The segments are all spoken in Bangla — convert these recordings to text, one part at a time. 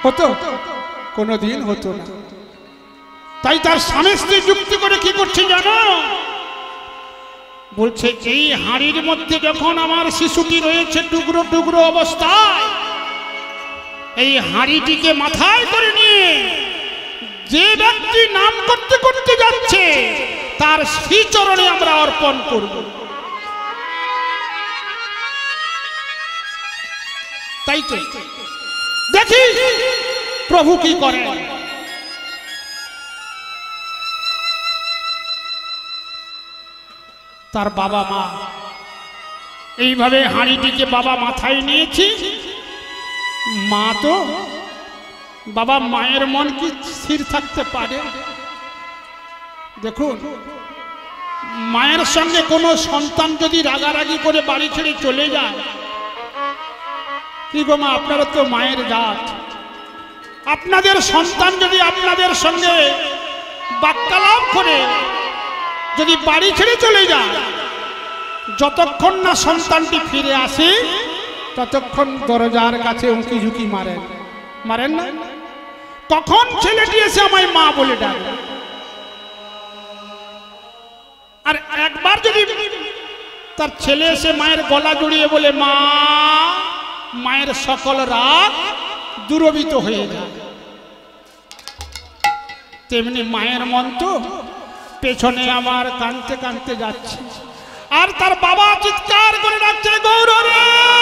হতো? কোনোদিন হতো না। তাই তার স্বামী স্ত্রী যুক্তি করে কি করছে জানো? বলছে এই হাঁড়ির মধ্যে যখন আমার শিশুটি রয়েছে টুকরো টুকরো অবস্থায়, এই হাঁড়িটিকে মাথায় করে নিয়ে যে ব্যক্তি নাম করতে করতে যাচ্ছে তার শ্রীচরণে আমরা অর্পণ করব। তাই তো দেখি প্রভু কি করে। তার বাবা মা এইভাবে হাঁড়িটিকে বাবা মাথায় নিয়েছি। মা তো বাবা মায়ের মন কি স্থির থাকতে পারে? দেখুন, মায়ের সঙ্গে কোনো সন্তান যদি রাগারাগি করে বাড়ি ছেড়ে চলে যায়, কি গো মা, আপনারা তো মায়ের জাত, আপনাদের সন্তান যদি আপনাদের সঙ্গে বাক্যালাপ করে যদি বাড়ি ছেড়ে চলে যায়, যতক্ষণ না সন্তানটি ফিরে আসে ততক্ষণ দরজার কাছে উঁকি ঝুঁকি মারেন, মারেন না? কখন ছেলেটি এসে আমায় মা বলে ডাকে। আর একবার যদি তার ছেলে এসে মায়ের গলা জড়িয়ে বলে মা, মায়ের সকল রাগ দূরবিত হয়ে যায়। তেমনি মায়ের মন তো পেছনে আমার কাঁদতে কাঁদতে যাচ্ছে, আর তার বাবা চিৎকার করে ডাকছে গৌর রে।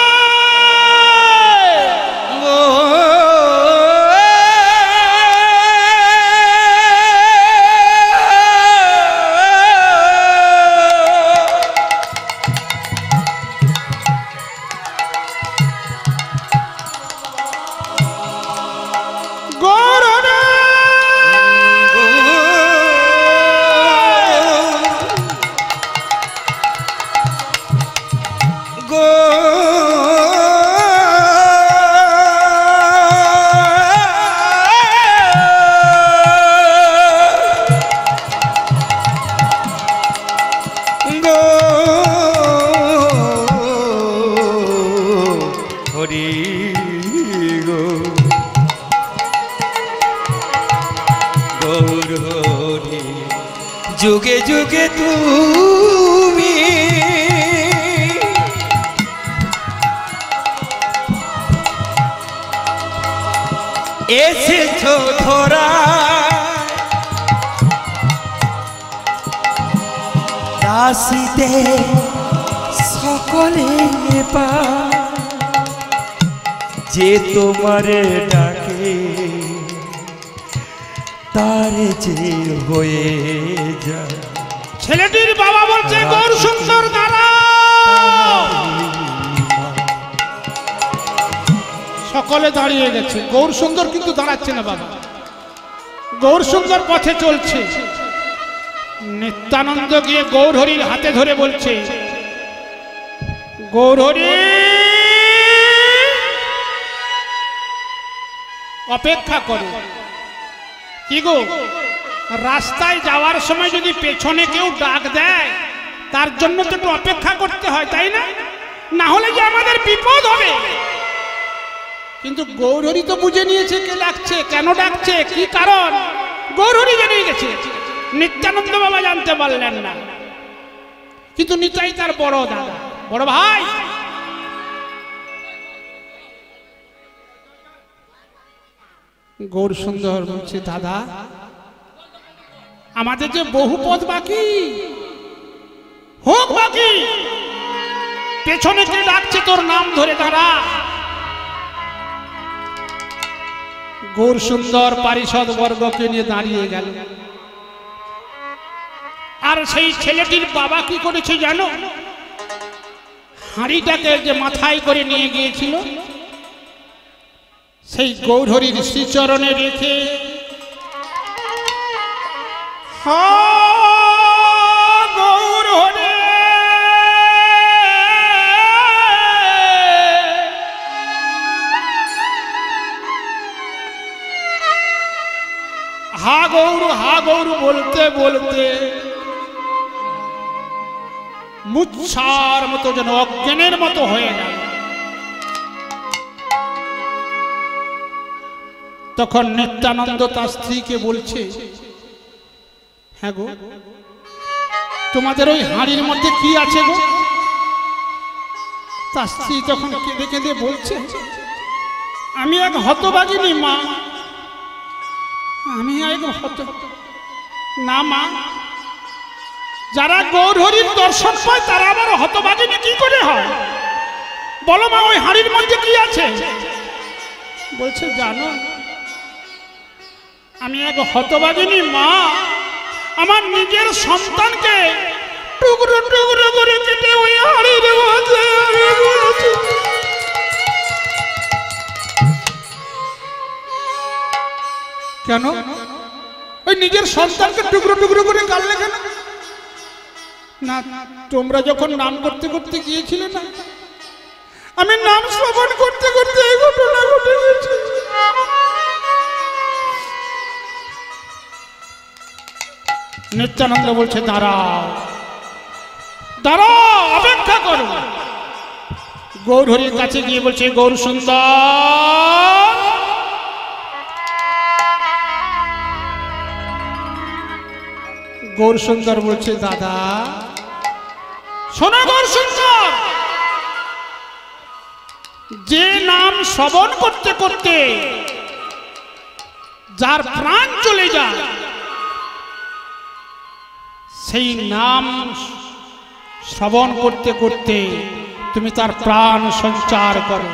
যুগে যুগে তুমি এসেছো ধরা, দাসীতে সকলে পা যে তোমারে ডাকে তার যে হয়ে যায়। ছেলেটির বাবা বলছে গৌর সুন্দর দাঁড়াও। সকলে দাঁড়িয়ে গেছে, গৌর সুন্দর কিন্তু দাঁড়াচ্ছে না বাবা। গৌর সুন্দর পথে চলছে। নিত্যানন্দ গিয়ে গৌর হরির হাতে ধরে বলছে গৌর হরি অপেক্ষা করো। কি গো, রাস্তায় যাওয়ার সময় যদি পেছনে কেউ ডাক দেয় তার জন্য তো একটু অপেক্ষা করতে হয়, তাই না? না হলে যে আমাদের বিপদ হবে। কিন্তু গৌরহরি তো বুঝে নিয়েছে কে ডাকছে, কেন ডাকছে, কি কারণ গৌরহরি জেনে গেছে। নিত্যানন্দ বাবা জানতে পারলেন না, কিন্তু নিতাই তার বড় দাদা, বড় ভাই। গৌর সুন্দর বলছে দাদা, আমাদের যে বহু পথ বাকি, হোক বাকি, পেছনে কে ডাকছে তোর নাম ধরে দাঁড়া। গৌর সুন্দর পারিষদ বর্গকে নিয়ে দাঁড়িয়ে গেল। আর সেই ছেলেটির বাবা কি করেছে জানো? হাঁড়িটাকে যে মাথায় করে নিয়ে গিয়েছিল সেই গৌরহরির শ্রীচরণে রেখে গৌরহরি হা গৌর বলতে বলতে মুচ্ছার মতো যেন অজ্ঞানের মতো হয়ে গেল। তখন নিত্যানন্দ তার স্ত্রীকে বলছে, হ্যাঁ গো, তোমাদের ওই হাঁড়ির মধ্যে কি আছে গো? তার স্ত্রী তখন কেঁদে কেঁদে বলছে, আমি এক হতভাগিনী মা, আমি এক না মা, যারা গৌরহরির দর্শন পায় তারা আবার হতভাগিনী কি করে হয়? বলো মা, ওই হাঁড়ির মধ্যে কি আছে? বলছে, জানো, আমি এক হতভাগিনী মা, আমার নিজের সন্তানকে টুকরো টুকরো করে কেটে ওই হাঁড়ির মধ্যে কেন? ওই নিজের সন্তানকে টুকরো টুকরো করে কাটলে কেন? না, তোমরা যখন নাম করতে করতে গিয়েছিলে না, আমি নাম শ্রবণ করতে করতে এই ঘটনা ঘটে গেছে। নিত্যানন্দ বলছে, দাঁড়াও দাঁড়াও, অপেক্ষা করো। গৌরহরির কাছে গিয়ে বলছে, গৌর সুন্দর, গৌর সুন্দর বলছে, দাদা শোনো গৌর সুন্দর, যে নাম শ্রবণ করতে করতে যার প্রাণ চলে যায়, সেই নাম শ্রবণ করতে করতে তুমি তার প্রাণ সঞ্চার করো।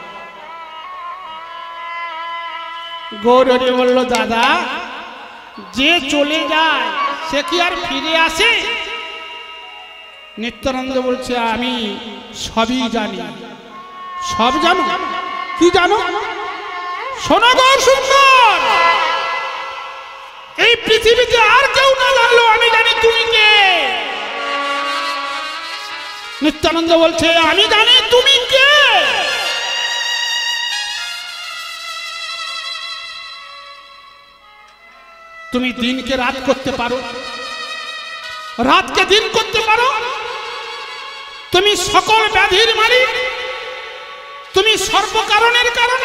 গৌরহরি বলল, দাদা, যে চলে যায় সে কি আর ফিরে আসে? নিত্যানন্দ বলছে, আমি সবই জানি। সব জানো? কি জানো? শোনো গৌর সুন্দর, এই পৃথিবীতে আর কেউ না জানলো আমি জানি তুমি কে। নিত্যানন্দ বলছে, আমি জানি তুমি কে। তুমি দিনকে রাত করতে পারো, রাতকে দিন করতে পারো, তুমি সকল ব্যাধির মালিক, তুমি সর্বকারণের কারণ,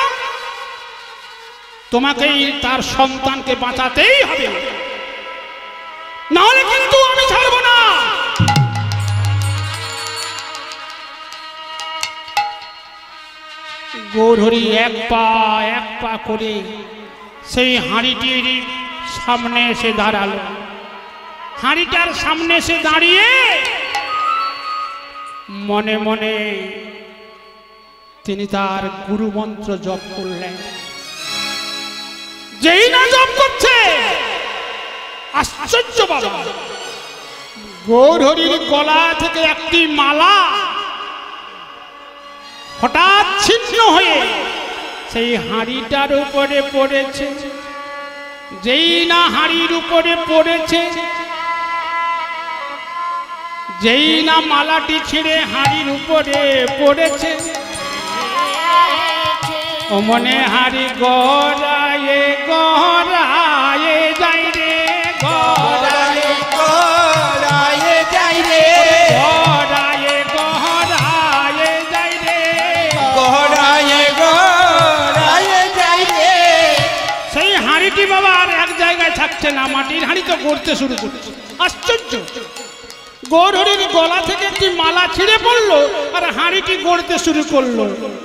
তোমাকেই তার সন্তানকে বাঁচাতেই হবে, নাহলে কিন্তু আমি ছাড়ব না। গৌরহরি এক পা করে সেই হাঁড়িটির সামনে এসে দাঁড়ালো। হাঁড়িটার সামনে এসে দাঁড়িয়ে মনে মনে তিনি তার গুরু মন্ত্র জপ করলেন। যেই না জপ করছে, আশ্চর্য বাবা, গৌরহরির গলা থেকে একটি মালা হঠাৎ ছিন্ন হয়ে সেই হাঁড়িটার উপরে পড়েছে। যেই না হাঁড়ির উপরে পড়েছে, যেই না মালাটি ছিঁড়ে হাঁড়ির উপরে পড়েছে, ও মনে হাঁড়ি গড়ায়ে গড়ায়ে যাই রে, গড়ায়ে গড়ায়ে যাই রে, গড়ায়ে গড়ায়ে যাই রে, গড়ায়ে গড়ায়ে যাই রে। সেই হাঁড়িটি বাবা আর এক জায়গায় থাকছে না, মাটির হাঁড়ি তো গড়তে শুরু করছে। আশ্চর্য, গৌরহরির গলা থেকে একটি মালা ছিঁড়ে পড়লো আর হাঁড়িটি গড়তে শুরু করলো।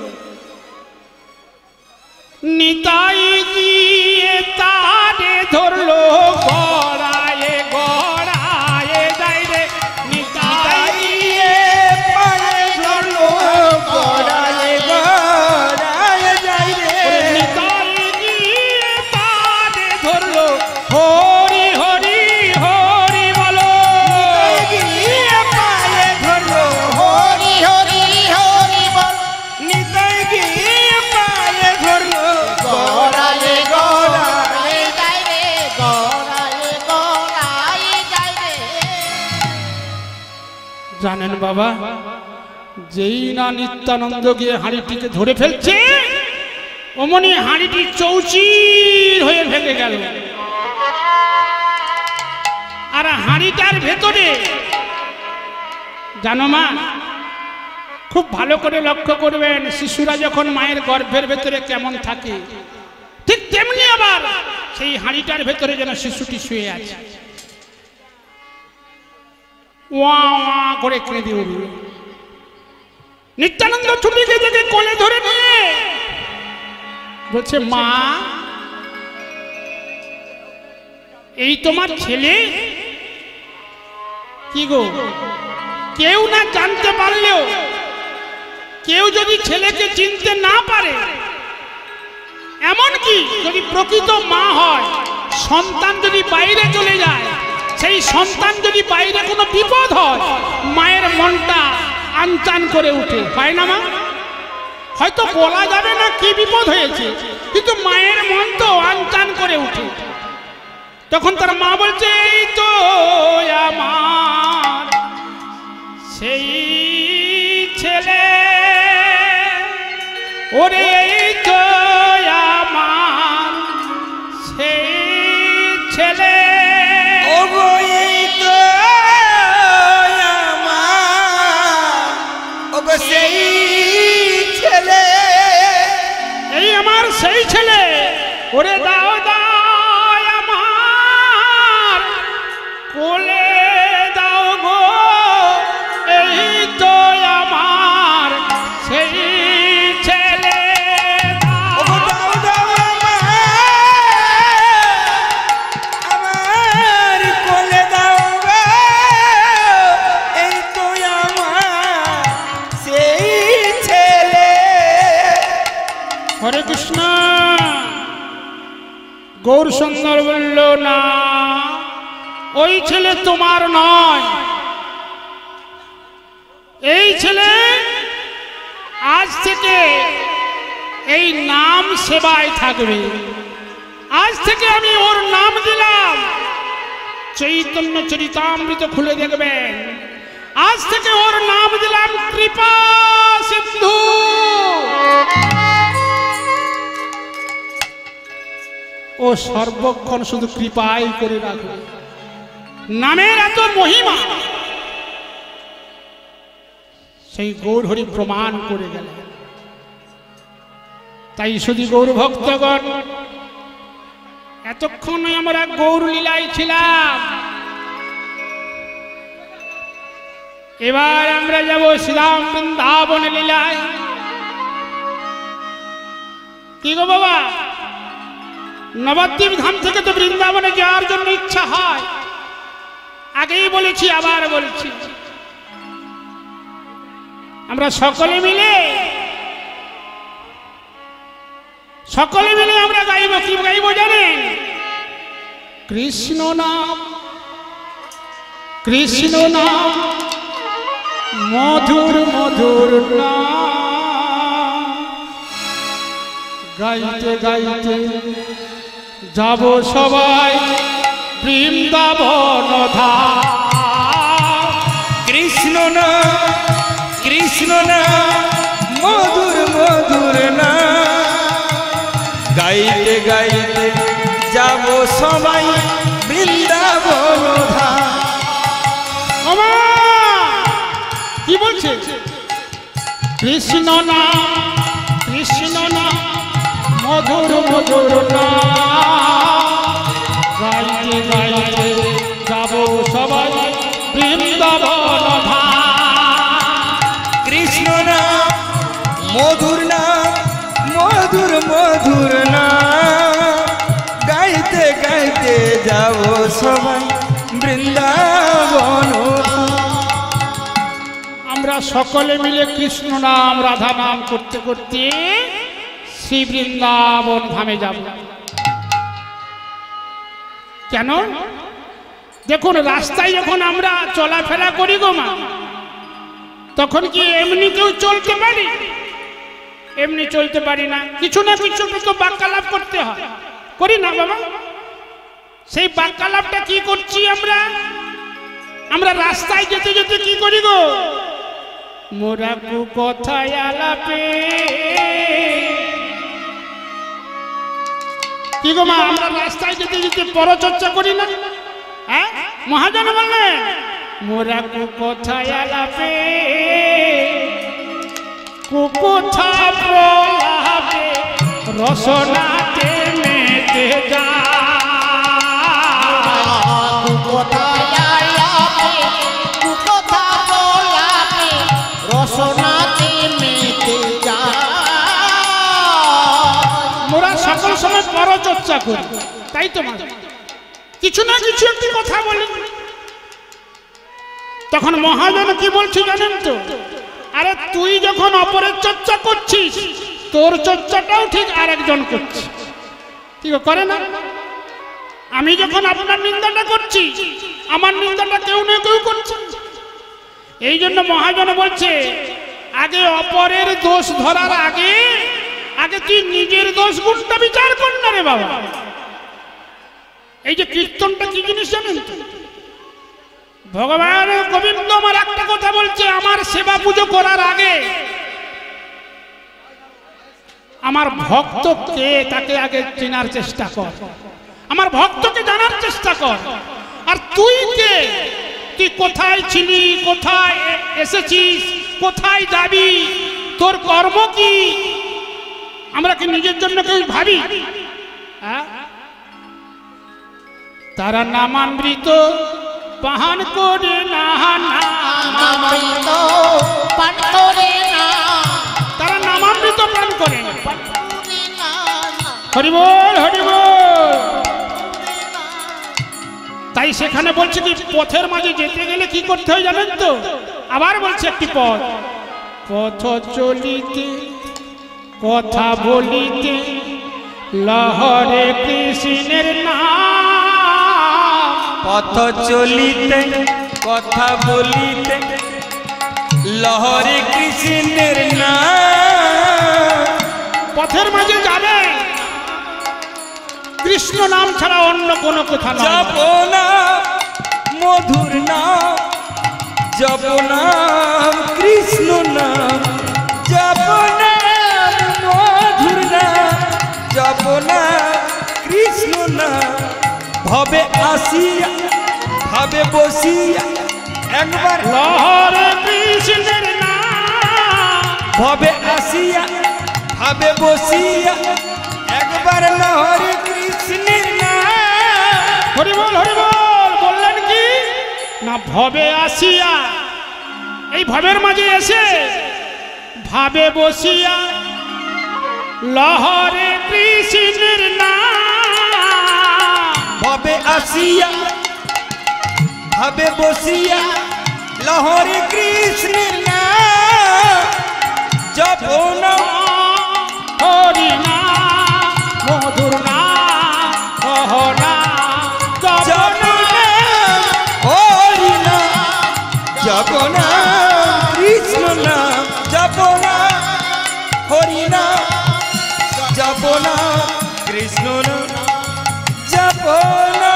নিতাই গিয়ে তারে ধরলো, গড়ায়ে গড়ায়ে যাই রে, নিতাই গিয়ে পায়ে ধরলো, গড়ায়ে গড়ায়ে যাই রে, নিতাই গিয়ে পায়ে ধরলো, হরি হরি হরি বলো, নিতাই গিয়ে পায়ে ধরলো, হরি হরি হরি বলো, নিতাই গিয়ে পায়ে ধরলো, গড়ায়ে গড়ায়ে যাই রে, গড়ায়ে গড়ায়ে যাই রে। জানেন বাবা, যেই না নিত্যানন্দ গিয়ে হাঁড়িটিকে ধরে ফেলছে, অমনি হাঁড়িটি চৌচির হয়ে ভেঙে গেল। আর হাঁড়িটার ভেতরে, জানো মা, খুব ভালো করে লক্ষ্য করবেন, শিশুরা যখন মায়ের গর্ভের ভেতরে কেমন থাকে, ঠিক তেমনি আবার সেই হাঁড়িটার ভেতরে যেন শিশুটি শুয়ে আছে, ওয়া ওয়া করে কেঁদে উঠল। নিত্যানন্দ ছুটি থেকে কোলে ধরে নিয়ে বলছে, মা এই তোমার ছেলে? কি গো, কেউ না জানতে পারলেও, কেউ যদি ছেলেকে চিনতে না পারে, এমনকি যদি প্রকৃত মা হয়, সন্তান যদি বাইরে চলে যায়, সেই সন্তান যদি বাইরে কোনো বিপদ হয়, মায়ের মনটা আনচান করে উঠে, হয় না মা? হয়তো বলা যাবে না কি বিপদ হয়েছে, কিন্তু মায়ের মন তো আনচান করে উঠে। তখন তার মা বলছে, এই তো আমার সেই ছেলে, ওরে এই তো আমার সেই ছেলে, ওগো এই তো আমার, ওগো সেই ছেলে, এই আমার সেই ছেলে, ওরে দাও দাও আমার কোলে দাও গো, এই তো আমার সেই ছেলে, ওগো দাও দাও আমার কোলে দাও গো, এই তো আমার সেই ছেলে। হরে কৃষ্ণ। গৌর সুন্দর বলল, না, ওই ছেলে তোমার নয়, এই ছেলে আজ থেকে এই নাম সেবায় থাকবে। আজ থেকে আমি ওর নাম দিলাম চৈতন্য চরিতামৃত, খুলে দেখবেন। আজ থেকে ওর নাম দিলাম কৃপা সিন্ধু। ও সর্বক্ষণ শুধু কৃপাই করে রাখবে। নামের এত মহিমা সেই গৌর হরি প্রমাণ করে গেলেন। তাই শুধু গৌর ভক্তগণ, এতক্ষণ আমরা গৌর লীলায় ছিলাম, এবার আমরা যাব শ্রীরাম বৃন্দাবন লীলায়। কি গো বাবা, নবদ্বীপ ধাম থেকে তো বৃন্দাবনে যাওয়ার জন্য ইচ্ছা হয়, আগেই বলেছি আবার বলছি। আমরা সকলে মিলে আমরা গাইব। কি গাইব জানেন? কৃষ্ণ নাম, কৃষ্ণ নাম, মধুর মধুর নাম, গাইতে গাইতে যাব সবাই বৃন্দাবন ধাম। কৃষ্ণ না, কৃষ্ণ না, মধুর মধুর না, গাইতে গাইতে যাব সবাই বৃন্দাবন ধাম। ওমা কি বলছে? কৃষ্ণ না, কৃষ্ণ না, মধুর মধুর না, গাইতে গাইতে যাব সবাই বৃন্দাবন ধাম। কৃষ্ণ না, মধুর না, মধুর মধুর না, গাইতে গাইতে যাব সবাই বৃন্দাবন। আমরা সকলে মিলে কৃষ্ণ নাম রাধা নাম করতে করতে শ্রী বৃন্দাবন ধামে যাব। কেন? দেখুন, রাস্তায় যখন আমরা চলাফেরা করি গো মা, তখন কি এমনি কেউ চলতে পারি? এমনি চলতে পারি না, কিছু না কিছু তো বাক্যালাপ করতে হয়, করি না বাবা? সেই বাক্যালাপটা কি করছি আমরা? আমরা রাস্তায় যেতে যেতে কি করি গো? মোরা কু কথায় আলাপে, কি গো মা, আমরা রাস্তায় যেতে যেতে পরচর্চা করি না? হ্যাঁ, মহাজন বললেন মোরা কু কথায় আলাপে, কুকথা প্রলাপে রসনাতে মেতে যায় কোথায় কথা বলাতে রসনাতে মেতে যায়। মোরা সকল সময় পরচর্চা করি, তাই তো মাঝে কিছু না কিছু একটি কথা বলেন। তখন মহাজন কি বলছি জানেন তো, আরে তুই যখন অপরের চর্চা করছিস তোর চর্চাটাও ঠিক আরেকজন করছে, ঠিক করে না? আমি যখন আপনার নিন্দাটা করছি আমার নিন্দাটা কেউ না কেউ করছে। এই জন্য মহাজন বলছে আগে অপরের দোষ ধরার আগে আগে তুই নিজের দোষ গুণটা বিচার কর না রে বাবা। এই যে কীর্তনটা কি জিনিস জানেন তো, ভগবান গোবিন্দ আমার একটা কথা বলছে, আমার সেবা পুজো করার আগে আমার ভক্ত কে তাকে আগে চেনার চেষ্টা কর, আমার ভক্তকে জানার চেষ্টা কর। আর তুই কে, তুই কোথায় ছিলি, কোথায় এসেছিস, কোথায় যাবি, তোর কর্ম কি, আমরা কি নিজের জন্য কেউ ভাবি? তারা নামামৃত পান করে না, নামামৃত পান করে না, তারা নামামৃত পান করে না। হরি বল হরি বল। তাই সেখানে বলছে কি পথের মাঝে যেতে গেলে কি করতে হয় জানেন তো, আবার বলছে একটি পথ, পথ চলিতে কথা বলিতে লহরে কৃষ্ণের নাম, পথ চলিতে কথা বলিতে লহরে কৃষ্ণের নাম। পথের মাঝে যাবে কৃষ্ণ নাম ছাড়া অন্য কোনো কথা নয়। যাব না মধুর নাম, যাব না কৃষ্ণ নাম, যাব না মধুর নাম, যাব না কৃষ্ণ নাম। ভবে আসিয়া ভাবে বসিয়া একবার লহরে কৃষ্ণের নাম, ভবে আসিয়া ভাবে বসিয়া একবার লহরে কৃষ্ণের নাম। হরি বল হরি বল। বললেন কি না, ভবে আসিয়া, এই ভবের মাঝে এসে ভাবে বসিয়া লহরে কৃষ্ণের নাম, ভবে আসিয়া ভাবে বসিয়া লহরে কৃষ্ণের নাম। যাব না হরি নাম মধুর নাম কহ না, যাব না হরি নাম, যাব না কৃষ্ণ নাম, যাব না হরি নাম, যাব না কৃষ্ণ নাম, যাব না।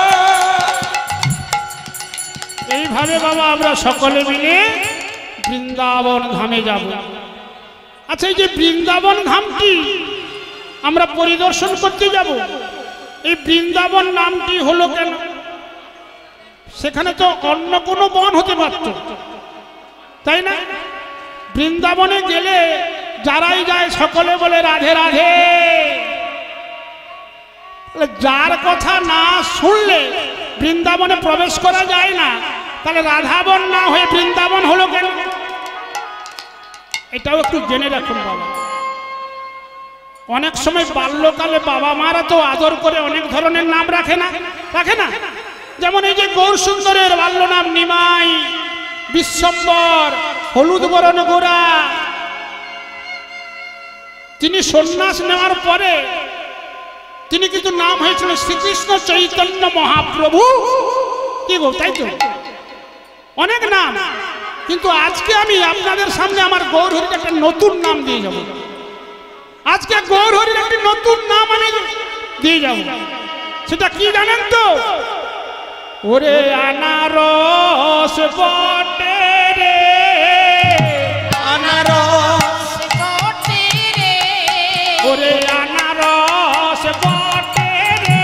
এইভাবে বাবা আমরা সকলে মিলে বৃন্দাবন ধামে যাব। আচ্ছা, এই যে বৃন্দাবন ধামটি আমরা পরিদর্শন করতে যাব, এই বৃন্দাবন নামটি হলো কেন? সেখানে তো অন্য কোনো বন হতে পারত, তাই না? বৃন্দাবনে গেলে যারাই যায় সকলে বলে রাধে রাধে। যার কথা না শুনলে বৃন্দাবনে প্রবেশ করা যায় না, তাহলে রাধাবন না হয়ে বৃন্দাবন হলো কেন? এটাও একটু জেনে রাখুন বাবা। অনেক সময় বাল্যকালে বাবা মারা তো আদর করে অনেক ধরনের নাম রাখে না, রাখে না? যেমন এই যে গৌর সুন্দরের বাল্য নাম নিমাই, বিশ্বম্বর, হলুদ বরণ গোরা। তিনি সন্ন্যাস নেওয়ার পরে তিনি কিন্তু নাম হয়েছিল শ্রীকৃষ্ণ চৈতন্য মহাপ্রভু। কি গো, তাই তো অনেক নাম। কিন্তু আজকে আমি আপনাদের সামনে আমার গৌর হরির একটা নতুন নাম দিয়ে যাব। আজকে গৌর হরির একটি নতুন নাম আমি দিয়ে যাব। সেটা কি জানেন তো? ওরে আনারস বটে রে, আনারস বটে রে, ওরে আনারস বটে রে,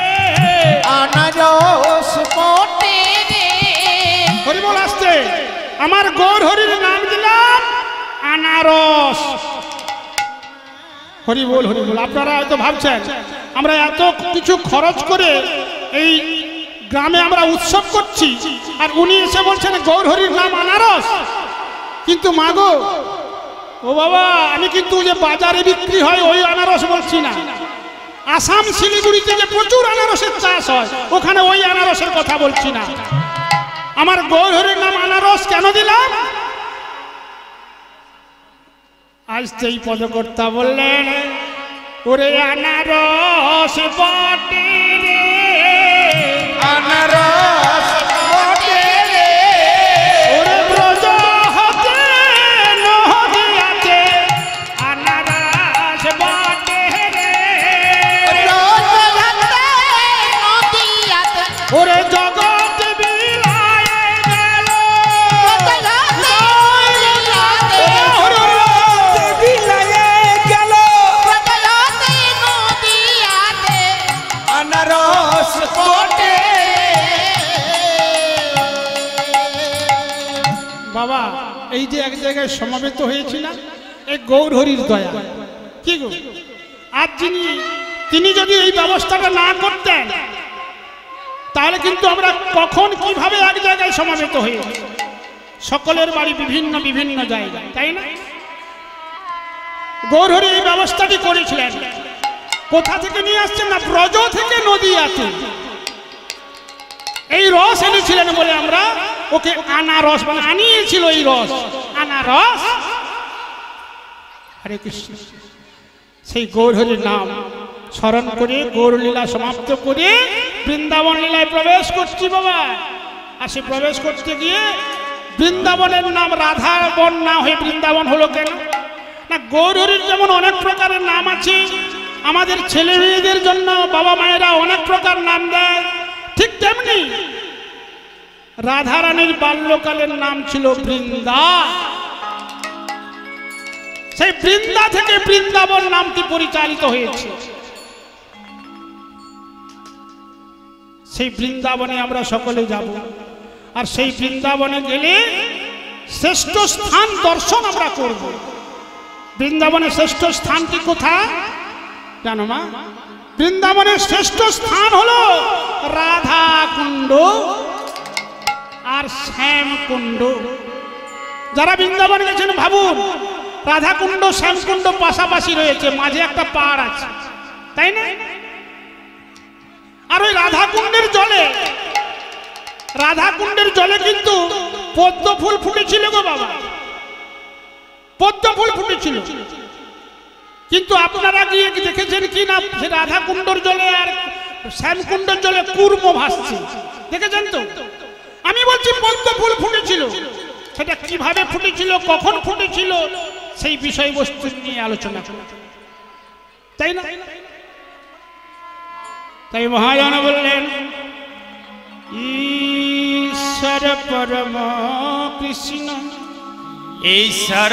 আনারস বটে রে। হরি বল আসছে। আমার গৌর হরির নাম দিলাম আনারস। হরি বল হরি বল। আপনারা হয়তো ভাবছেন আমরা এত কিছু খরচ করে এই গ্রামে আমরা উৎসব করছি, আর উনি এসে বলছেন গৌর হরির নাম আনারস। কিন্তু মাগো, ও বাবা, আমি কিন্তু যে বাজারে বিক্রি হয় ওই আনারস বলছি না। আসাম শিলিগুড়িতে যে প্রচুর আনারসের চাষ হয়, ওখানে ওই আনারসের কথা বলছি না। আমার গৌর হরির নাম আনারস কেন দিলাম? আজ তো এই পদকর্তা বললেন, ওরে আনারস বটে রে, আনারস বটে রে, ওরে ব্রজ হতে নদিয়াতে আনারস বটে রে, ওরে জগৎ বিলায় গেল, বিলায়ে গেল আনারস বটে। বাবা, এই যে এক জায়গায় সমাবেত হয়েছি না, এই গৌর হরির দয়া। কি গো, আর তিনি যদি এই ব্যবস্থাটা না করতেন, তাহলে কিন্তু আমরা কখন কিভাবে এক জায়গায় সমাবেত হয়েছি। সকলের বাড়ি বিভিন্ন বিভিন্ন জায়গায়, তাই না? গৌর হরি এই ব্যবস্থাটি করেছিলেন। কোথা থেকে নিয়ে আসছেন না, ব্রজ থেকে নদিয়াতে এই রস এনেছিলেন বলে আমরা ওকে আনারস মানে আনিয়েছিল। এই রস আনারস। হরে কৃষ্ণ। সেই গৌর হরির নাম স্মরণ করে গৌর লীলা সমাপ্ত করে বৃন্দাবন লীলায় প্রবেশ করছি বাবা। আর সে প্রবেশ করতে গিয়ে বৃন্দাবনের নাম রাধাবন না হয়ে বৃন্দাবন হলো কেন না? গৌর হরির যেমন অনেক প্রকারের নাম আছে, আমাদের ছেলে মেয়েদের জন্য বাবা মায়েরা অনেক প্রকার নাম দেয়, ঠিক তেমনি রাধারানীর বাল্যকালের নাম ছিল বৃন্দা। সেই বৃন্দা থেকে বৃন্দাবন নামটি পরিচালিত হয়েছে। সেই বৃন্দাবনে আমরা সকলে যাব, আর সেই বৃন্দাবনে গেলে শ্রেষ্ঠ স্থান দর্শন আমরা করব। বৃন্দাবনের শ্রেষ্ঠ স্থানটি কোথায় জানো মা? বৃন্দাবনের শ্রেষ্ঠ স্থান হলো রাধা কুণ্ড আর শ্যাম কুণ্ড। যারা বৃন্দাবনে গেছেন ভাবুন, রাধা কুণ্ড শ্যাম কুণ্ড পাশাপাশি রয়েছে, মাঝে একটা পাহাড় আছে, তাই না? আর ওই রাধা কুণ্ডের জলে কিন্তু পদ্ম ফুল ফুটেছিল গো বাবা, পদ্ম ফুল ফুটেছিল। কিন্তু আপনারা গিয়ে দেখেছেন কি না, সে রাধা কুণ্ডর জলে আর শ্যাম কুণ্ডর জলে কুর্ম ভাসছে, দেখেছেন তো? আমি বলছি পদ্ম ফুল ফুটেছিল, সেটা কিভাবে ফুটেছিল, কখন ফুটেছিল, সেই বিষয়বস্তু নিয়ে আলোচনা করা, তাই না? তাই মহাজন বললেন, ঈশ্বর পরম কৃষ্ণ, ঈশ্বর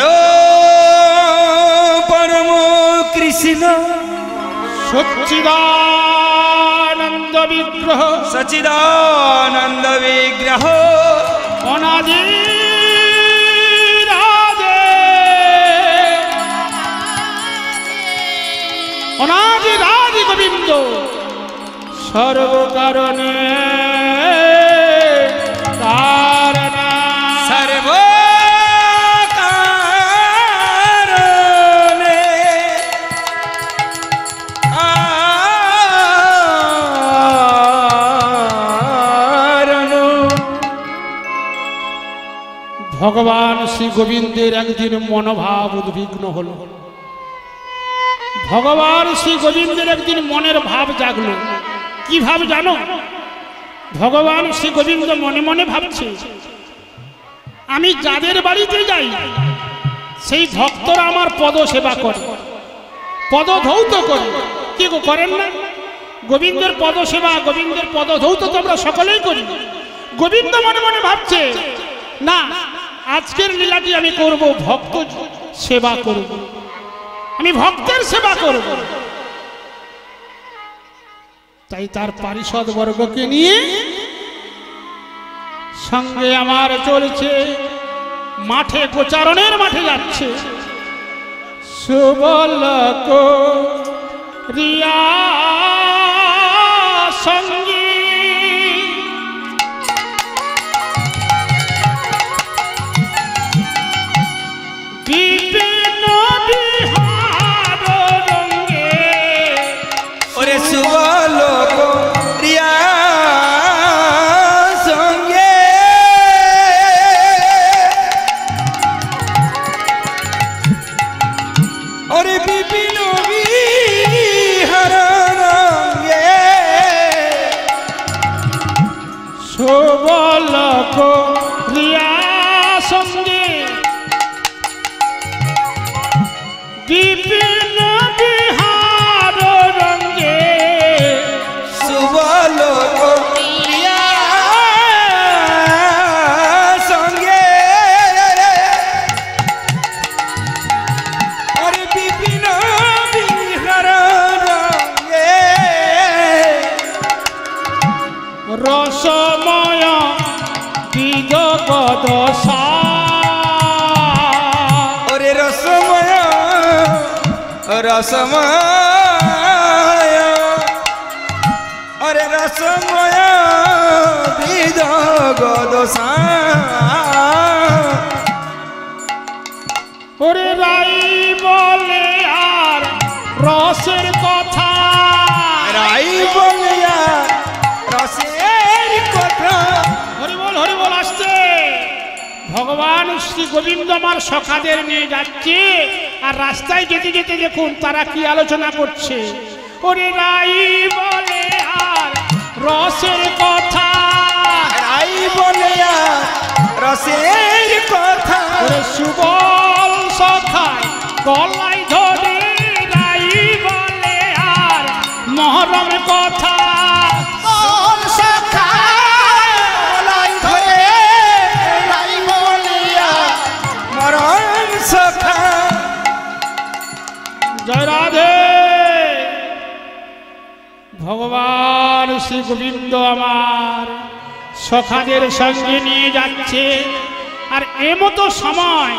পরম কৃষ্ণ, সচ্চিদানন্দ বিগ্রহ, সচিদানন্দ বিগ্রহ, অনাদি গোবিন্দ, সর্বকারণে কারণা, সর্বকারণে কারণ। ভগবান শ্রী গোবিন্দের একদিন মনোভাব উদ্বিগ্ন হল। ভগবান শ্রী গোবিন্দের একদিন মনের ভাব জাগলো। কি ভাব জানো? ভগবান শ্রী গোবিন্দ মনে মনে ভাবছে, আমি যাদের বাড়িতে যাই সেই ভক্তরা আমার পদ সেবা করে, পদ ধৌত করে। কি করেন না? গোবিন্দের পদ সেবা, গোবিন্দের পদ ধৌত তো আমরা সকলেই করি। গোবিন্দ মনে মনে ভাবছে, না, আজকের লীলাটি আমি করব, ভক্ত সেবা করব, আমি ভক্তের সেবা করব। তাই তার পারিষদ বর্গকে নিয়ে সঙ্গে আমার চলছে, মাঠে গোচারণের মাঠে যাচ্ছে। সুবলক রিয়া সঙ্গী বিপিন বিহার রঙ্গে ওরে সুবলোক রিয়া সঙ্গে ওরে বিপিন বিহার রঙ্গে সুবলক রিয়া সঙ্গে বিপিন বিহার রঙ্গে সুবলোক রিয়া সঙ্গে ওরে বিপিন বিহার রঙ্গে রসময় বিজগদ ওরে রসময় রসময় ওরে রসময় বিদ গদসা ওরে রাই বলে আর রসের কথা রাই বলিয়া রসের কথা হরি বল আসছে ভগবান শ্রী গোবিন্দ আমার সখাদের নিয়ে যাচ্ছে আর রাস্তায় যেতে যেতে দেখুন তারা কি আলোচনা করছে ওরে রাই বলে আর রসের কথা রাই বলিয়া রসের কথা ওরে সুবল সখায় গলায় ধরে রাই বলে আর মহরম কথা কোন সখা গলায় ধরে রাই বলিয়া মরণ সখা জয় রাধে ভগবান শ্রী গোবিন্দ আমার সখাদের সঙ্গে নিয়ে যাচ্ছে আর এমতো সময়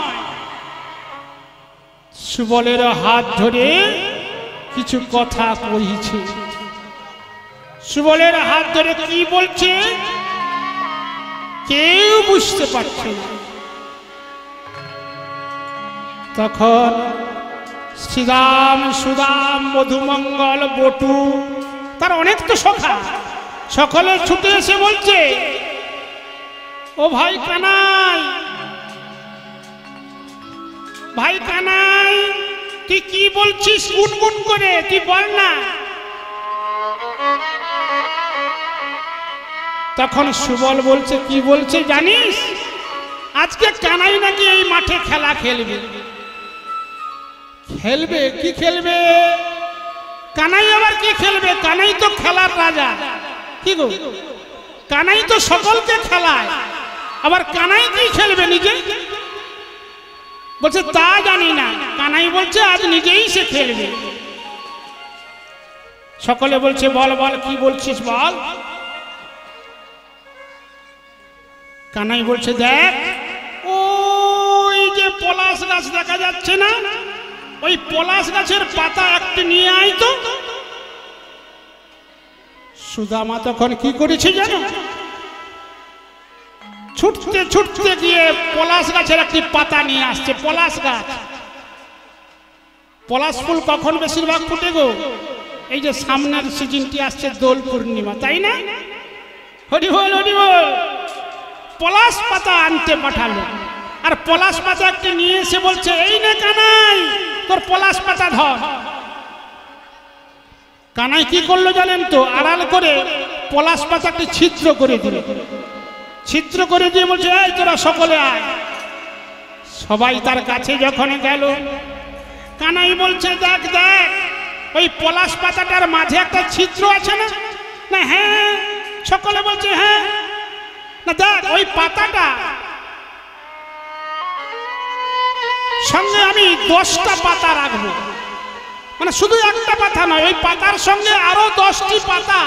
সুবলের হাত ধরে কিছু কথা কইছে সুবলের হাত ধরে কি বলছে কেউ বুঝতে পারছে না তখন শ্রীরাম সুদাম মধুমঙ্গল বটু তার অনেক তো সখা সকলে ছুটে এসে বলছে ও ভাই কানাই ভাই কানাই তুই কি বলছিস গুনগুন করে তুই বল না তখন সুবল বলছে কি বলছে জানিস আজকে কানাই নাকি এই মাঠে খেলা খেলবে খেলবে কি খেলবে কানাই আবার কি খেলবে কানাই তো খেলার রাজা কি গো কানাই তো সকলকে খেলায় আবার কানাই কি খেলবে নিজে বলছে তা জানি না কানাই বলছে আজ নিজেই সে খেলবে সকলে বলছে বল বল কি বলছিস বল কানাই বলছে দেখ ওই যে পলাশ গাছ দেখা যাচ্ছে না ওই পলাশ গাছের পাতা একটি নিয়ে আয় তো সুদামা তখন কি করেছে জানো ছুটতে ছুটতে গিয়ে পলাশ গাছের একটি পাতা নিয়ে আসছে পলাশ গাছ পলাশ ফুল কখন বেশিরভাগ ফুটে গো এই যে সামনের সিজনটি আসছে দোল পূর্ণিমা তাই না হরি বল পলাশ পাতা আনতে পাঠালো আর পলাশ পাতা একটি নিয়ে এসে বলছে এই নে কানাই তোর পলাশ পাতা ধর কানাই কি করলো জানেন তো আড়াল করে পলাশ পাতাটি ছিদ্র করে দিল ছিদ্র করে দিয়ে বলছে এই তোরা সকলে আয় সবাই তার কাছে যখন গেল কানাই বলছে দেখ দেখ ওই পলাশ পাতাটার মাঝে একটা ছিদ্র আছে না না হ্যাঁ সকলে বলছে হ্যাঁ না দেখ ওই পাতাটা সঙ্গে আমি 10টা পাতা রাখবো মানে শুধু একটা পাতা নয় ওই পাতার সঙ্গে আরো 10টি পাতা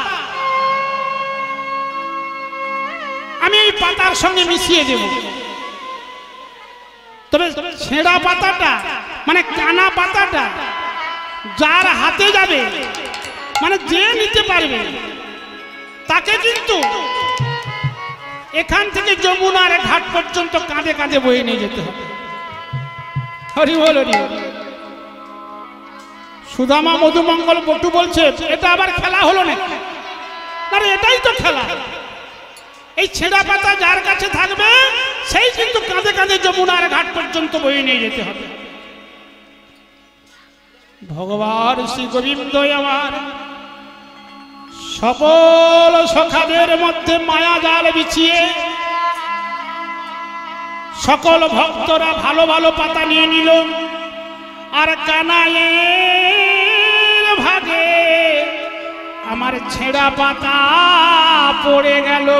আমি এই পাতার সঙ্গে মিশিয়ে দেব তবে ছেঁড়া পাতাটা মানে কানা পাতাটা যার হাতে যাবে, মানে যে নিতে পারবে তাকে কিন্তু এখান থেকে যমুনার ঘাট পর্যন্ত কাঁধে কাঁধে বয়ে নিয়ে যেতে হবে। হরি বল, হরি বল। সুদামা মধুমঙ্গল বটু বলছে এটা আবার খেলা হলো না, আরে এটাই তো খেলা। এই ছেঁড়া পাতা যার কাছে থাকবে সেই কিন্তু কাঁধে কাঁধে যমুনার ঘাট পর্যন্ত বয়ে নিয়ে যেতে হবে। ভগবান শ্রী গোবিন্দ আমার সকল সখাদের মধ্যে মায়া জাল বিছিয়ে সকল ভক্তরা ভালো ভালো পাতা নিয়ে নিল, আর কানাইয়ের ভাগে আমার ছেঁড়া পাতা পড়ে গেল।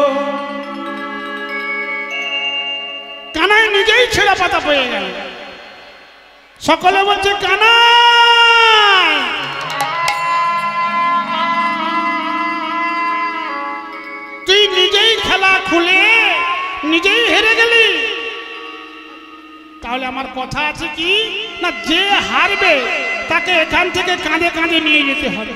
কানাই নিজেই ছেঁড়া পাতা পড়ে গেল। সকলে বলছে কানাই তুই নিজেই খেলা খুলে নিজেই হেরে গেলি। তাহলে আমার কথা আছে কি না, যে হারবে তাকে এখান থেকে কাঁধে কাঁধে নিয়ে যেতে হবে।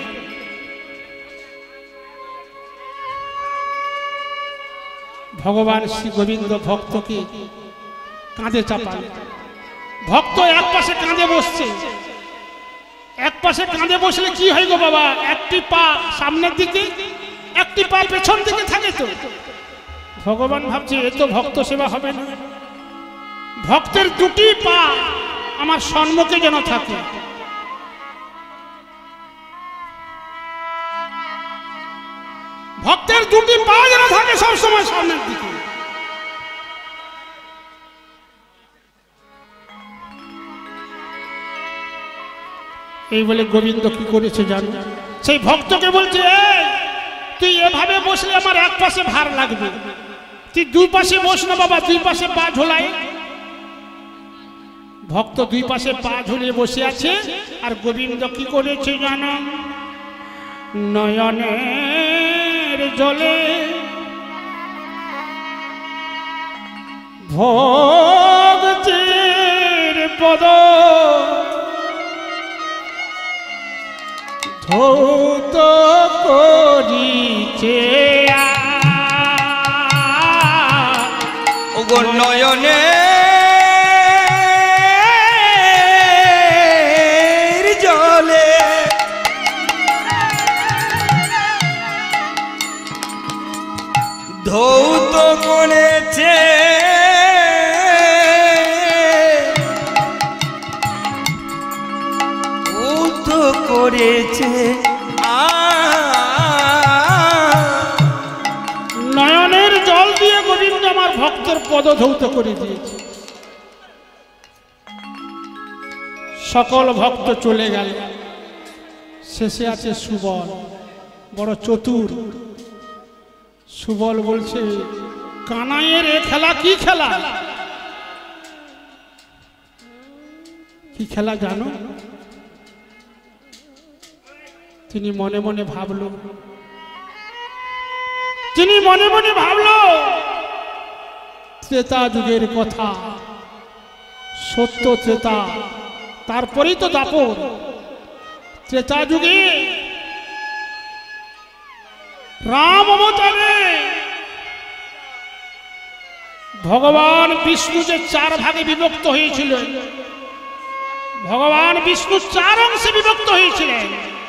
ভগবান শ্রী গোবিন্দ ভক্তকে কাঁধে চাপাল। ভক্ত এক পাশে কাঁধে বসছে, এক পাশে কাঁধে বসলে কি হয় গো বাবা, একটি পা সামনের দিকে একটি পা পেছন দিকে থাকে। তো ভগবান ভাবছে এ তো ভক্ত সেবা হবে না, ভক্তের দুটি পা আমার সম্মুখে যেন থাকে। ভক্তের দুটি পা যেন থাকে সবসময় সামনের দিকে। এই বলে গোবিন্দ কি করেছে জানো, সেই ভক্তকে বলছে তুই এভাবে বসলে আমার এক পাশে ভার লাগবে, তুই দুই পাশে বস না বাবা, দুই পাশে পা ঝোলাই। ভক্ত দুই পাশে পা ঝুলিয়ে বসে আছে, আর গোবিন্দ কি করেছে জানো, নয়নের জলে ভক্তের পদ ধৌত করিছে ওগো নয়নে জলে ধৌত করেছে করেছে নয়নের জল দিয়ে গোবিন্দ আমার ভক্তের পদ ধৌত করে দিয়েছে। সকল ভক্ত চলে গেল, শেষে আছে সুবল, বড় চতুর। সুবল বলছে কানাইয়ের এ খেলা কি খেলা, কি খেলা জানো? তিনি মনে মনে ভাবল, ত্রেতা যুগের কথা, সত্য ত্রেতা, তারপরেই তো দাপর। ত্রেতা যুগে রাম অবতারে ভগবান বিষ্ণু যে চার ভাগে বিভক্ত হয়েছিল, ভগবান বিষ্ণু চার অংশে বিভক্ত হয়েছিলেন,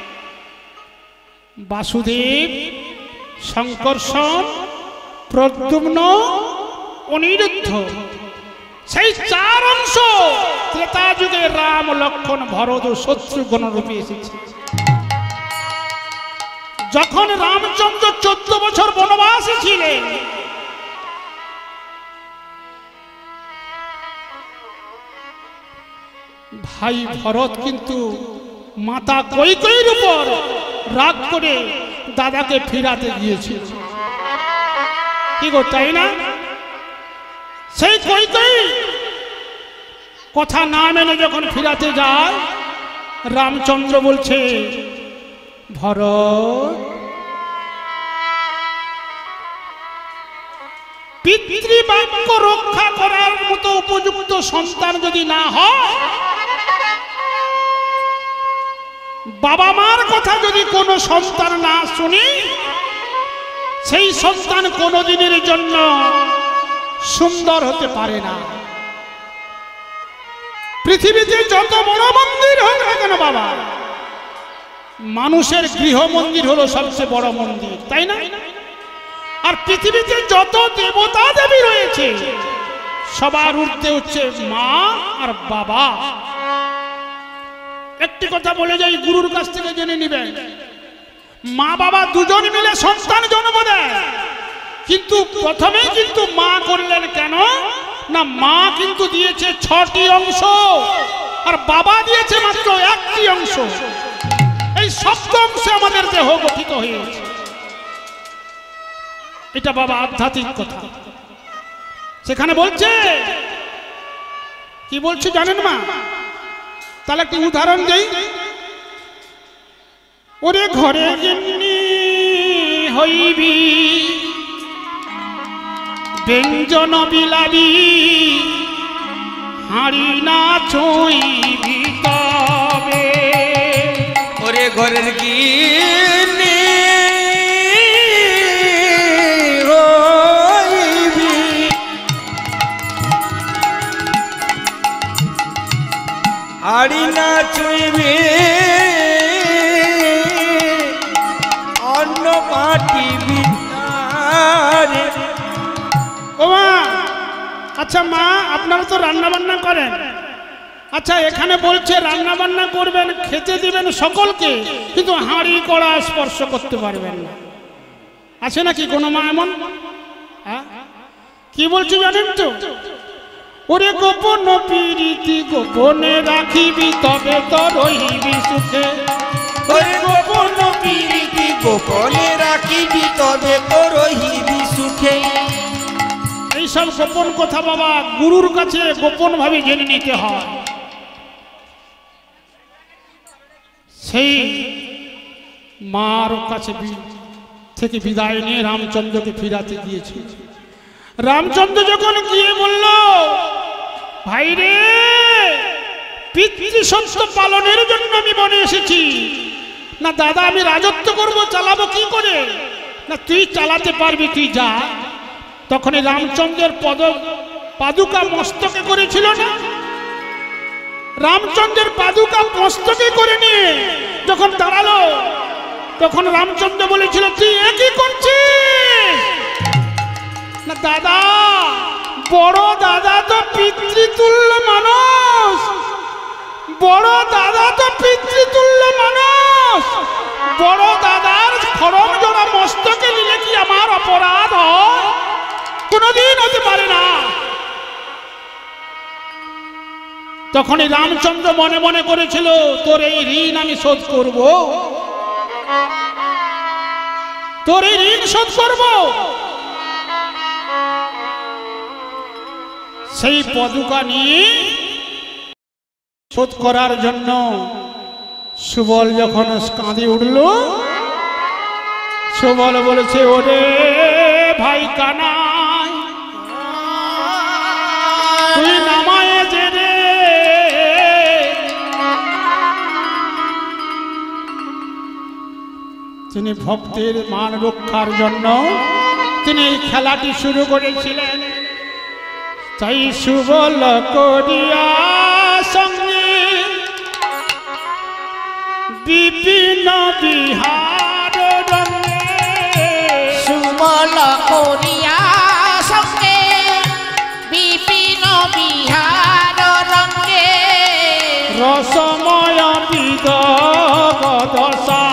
বাসুদেব, শঙ্কর্ষণ, প্রদ্যুম্ন, অনিরুদ্ধ। সেই চার অংশ ত্রেতা যুগে রাম, লক্ষ্মণ, ভরত ও শত্রুঘ্ন রূপে এসেছে। যখন রামচন্দ্র 14 বছর বনবাসে ছিলেন, ভাই ভরত কিন্তু মাতা কৈকেয়ীর উপর রাগ করে দাদাকে ফিরাতে গিয়েছিল। কি গো, তাই না? সেই কৈকেয়ী কথা না মেনে যখন ফিরাতে যায়, রামচন্দ্র বলছে ভরত পিতৃবাক্য রক্ষা করার মতো উপযুক্ত সন্তান যদি না হয়, বাবা মার কথা যদি কোনো সন্তান না শুনি, সেই সন্তান কোনোদিনের জন্য সুন্দর হতে পারে না। পৃথিবীতে যত বড় মন্দির হোক না কেন বাবা, মানুষের গৃহ মন্দির হলো সবচেয়ে বড় মন্দির, তাই না? আর পৃথিবীতে যত দেবতা দেবী রয়েছে সবার ঊর্ধ্বে হচ্ছে মা আর বাবা। একটি কথা বলে যাই, গুরুর কাছ থেকে জেনে নিবেন, মা বাবা দুজন মিলে সন্তান জন্ম দেয়, কিন্তু প্রথমে কিন্তু মা করলেন কেন না, মা কিন্তু দিয়েছে 6টি অংশ আর বাবা দিয়েছে মাত্র 1টি অংশ। এই 7 অংশে আমাদের দেহ গঠিত হয়েছে। এটা বাবা আধ্যাত্মিক কথা। সেখানে বলছে, কি বলছে জানেন মা? তাহলে একটি উদাহরণ দেই। ওরে ঘরে গিন্নি হইবি, ব্যঞ্জন বিলাবি, হাঁড়ি না ছুঁইবি তবে। ওরে ঘরের গিন্নি হইবি, হাঁড়ি না ছুঁইবি, অন্ন পাটিবি না। ও মা, আচ্ছা মা, আপনারা তো রান্না বান্না করেন, আচ্ছা এখানে বলছে রান্না বান্না করবেন, খেতে দিবেন সকলকে, কিন্তু হাঁড়ি কড়া স্পর্শ করতে পারবেন না। আছে নাকি কোনো মা এমন? কি বলছি জানেন তো? ওরে গোপন প্রীতি গোপনে রাখিবি, তবে তো রহিবি সুখে। ওরে গোপন প্রীতি গোপনে রাখিবি, তবে তো রহিবি সুখে। এইসব গোপন কথা বাবা গুরুর কাছে গোপন ভাবে জেনে নিতে হয়। সেই মার কাছে থেকে বিদায় নিয়ে রামচন্দ্রকে ফিরাতে গিয়েছে। রামচন্দ্র যখন গিয়ে বলল, ভাই রে, পিতৃসত্য পালনের জন্য আমি বনে এসেছি না দাদা, আমি রাজত্ব করব, চালাবো কি করে? না তুই চালাতে পারবি, তুই যা। তখন রামচন্দ্রের পাদুকা মস্তকে করেছিল না, রামচন্দ্রের পাদুকা মস্তকে করে নিয়ে যখন দাঁড়ালো, তখন রামচন্দ্র বলেছিল, তুই একই করছিস না দাদা, বড় দাদা তো পিতৃতুল্য মানুষ, বড় দাদা তো পিতৃতুল্য মানুষ, বড় দাদার খড়ম জোড়া মস্তকে নিলে কি আমার অপরাধ হয়? কোনদিন হতে পারে না। তখনই রামচন্দ্র মনে মনে করেছিল, তোর এই ঋণ আমি শোধ করব, তোর এই ঋণ শোধ করব। সেই পদুকা নিয়ে শোধ করার জন্য সুবল যখন কাঁদে উঠল, সুবল বলেছে, ওরে ভাই কানাই, তুই নামায় যে রে, তিনি ভক্তের মান রক্ষার জন্য তিনি এই খেলাটি শুরু করেছিলেন। তাই সুবল করিয়া সঙ্গে বিপিন বিহার রঙ্গে, সুবল করিয়া সঙ্গে বিপিন বিহার রঙ্গে, রসময় বিদগ দশা,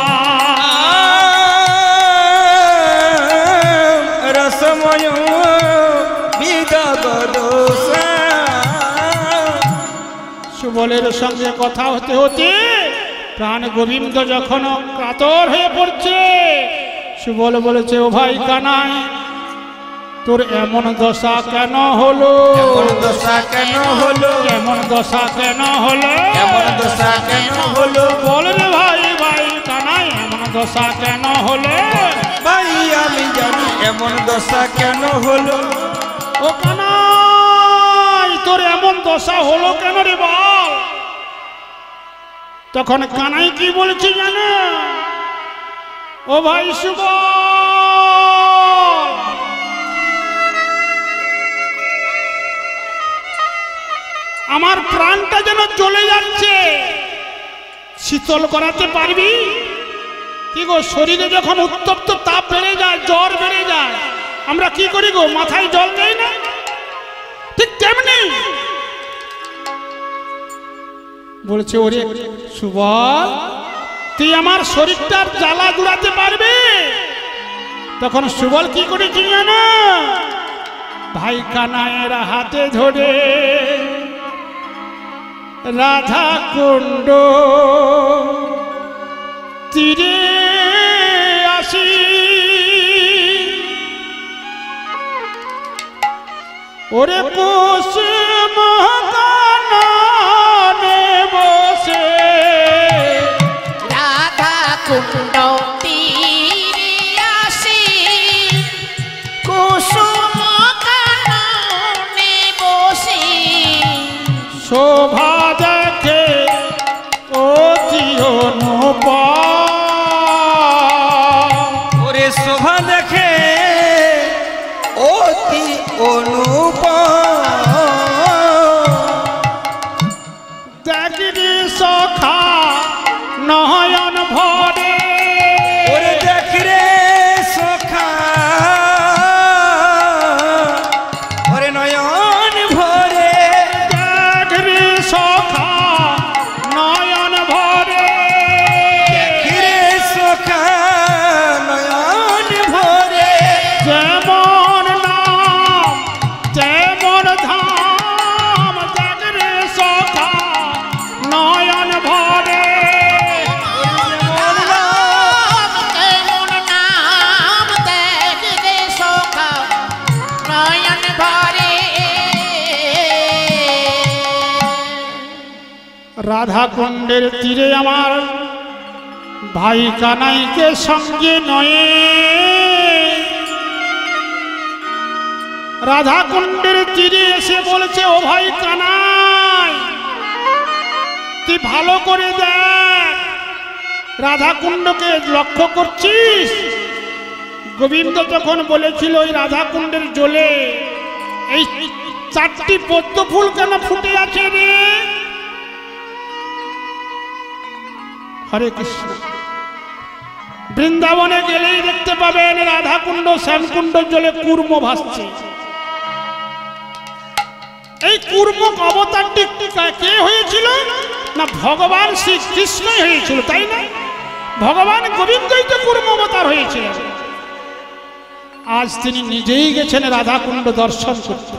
রসময় বিদগ দশা। সুবলের সঙ্গে কথা হতে হতে প্রাণ গোবিন্দ যখন কাতর হয়ে পড়ছে, সুবল বলেছে, ও ভাই কানাই, তোর এমন দশা কেন হলো? এমন দশা কেন হলো? এমন দশা কেন হলো? এমন দশা কেন হলো? বল রে ভাই, ভাই কানাই, এমন দশা কেন হলো? ভাই আমি জানি এমন দশা কেন হলো। ও কানাই তোর এমন দশা হলো কেন রে বল? তখন কানাই কি বলছি জানো? ও ভাই সুবল, আমার প্রাণটা যেন চলে যাচ্ছে, শীতল করাতে পারবি? কি গো, শরীরে যখন উত্তপ্ত তাপ বেড়ে যায়, জ্বর বেড়ে যায়, আমরা কি করি গো, মাথায় জল দেই না? ঠিক তেমনি বলছে, ওরে সুবল, তুই আমার শরীরটার জ্বালা জুড়াতে পারবে? তখন সুবল কি করেছি জানো? ভাই কানাইয়ের হাতে ধরে রাধা কুণ্ড তীরে আসি, ওরে কুসুম কাননে বসে রাধা কুণ্ড তীরে আসি, কুসুম কাননে বসে শোভা দেখে অতি অনুপম, ওরে শোভা দেখে অতি অনুপম, দেখি সখা নয়ন ভরে, ওরে দেখ রে সখা, ওরে নয়ন ভরে, দেখি সখা নয়ন ভরে, দেখ রে সখা নয়ন ভরে, যেমন নাম যেমন ধাম, দেখি সখা নয়ন ভরে, কেমন নাম দেখবে সখা নয়ন ভরে। রাধা কুণ্ডের তীরে আমার ভাই কানাইকে সঙ্গে নয়ে, রাধা কুণ্ডের তীরে এসে বলছে, ও ভাই কানাই, তুই ভালো করে দেখ, রাধা কুণ্ডকে লক্ষ্য করছিস? গোবিন্দ যখন বলেছিল ওই রাধা কুণ্ডের জলে এই 4টি পদ্ম ফুল কেন ফুটে আছে রে? হরে কৃষ্ণ। বৃন্দাবনে গেলেই দেখতে পাবেন রাধাকুণ্ড শ্যামকুণ্ডর জলে কূর্ম ভাসছে। এই কূর্ম অবতারটি কে হয়েছিল? না ভগবান শ্রীকৃষ্ণই হয়েছিল, তাই না? ভগবান গোবিন্দই তো কূর্ম অবতার হয়েছিল। আজ তিনি নিজেই গেছেন রাধাকুণ্ড দর্শন করতে,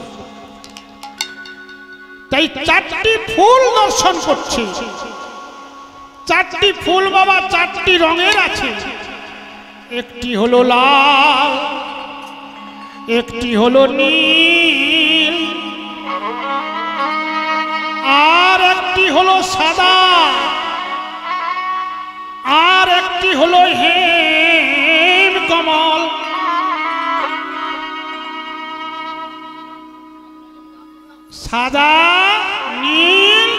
তাই 4টি ফুল দর্শন করছে। 4টি ফুল বাবা 4টি রঙের আছে। একটি হলো লাল, একটি হলো নীল, আর একটি হলো সাদা, আর একটি হলো হেম কমল। সাদা, নীল,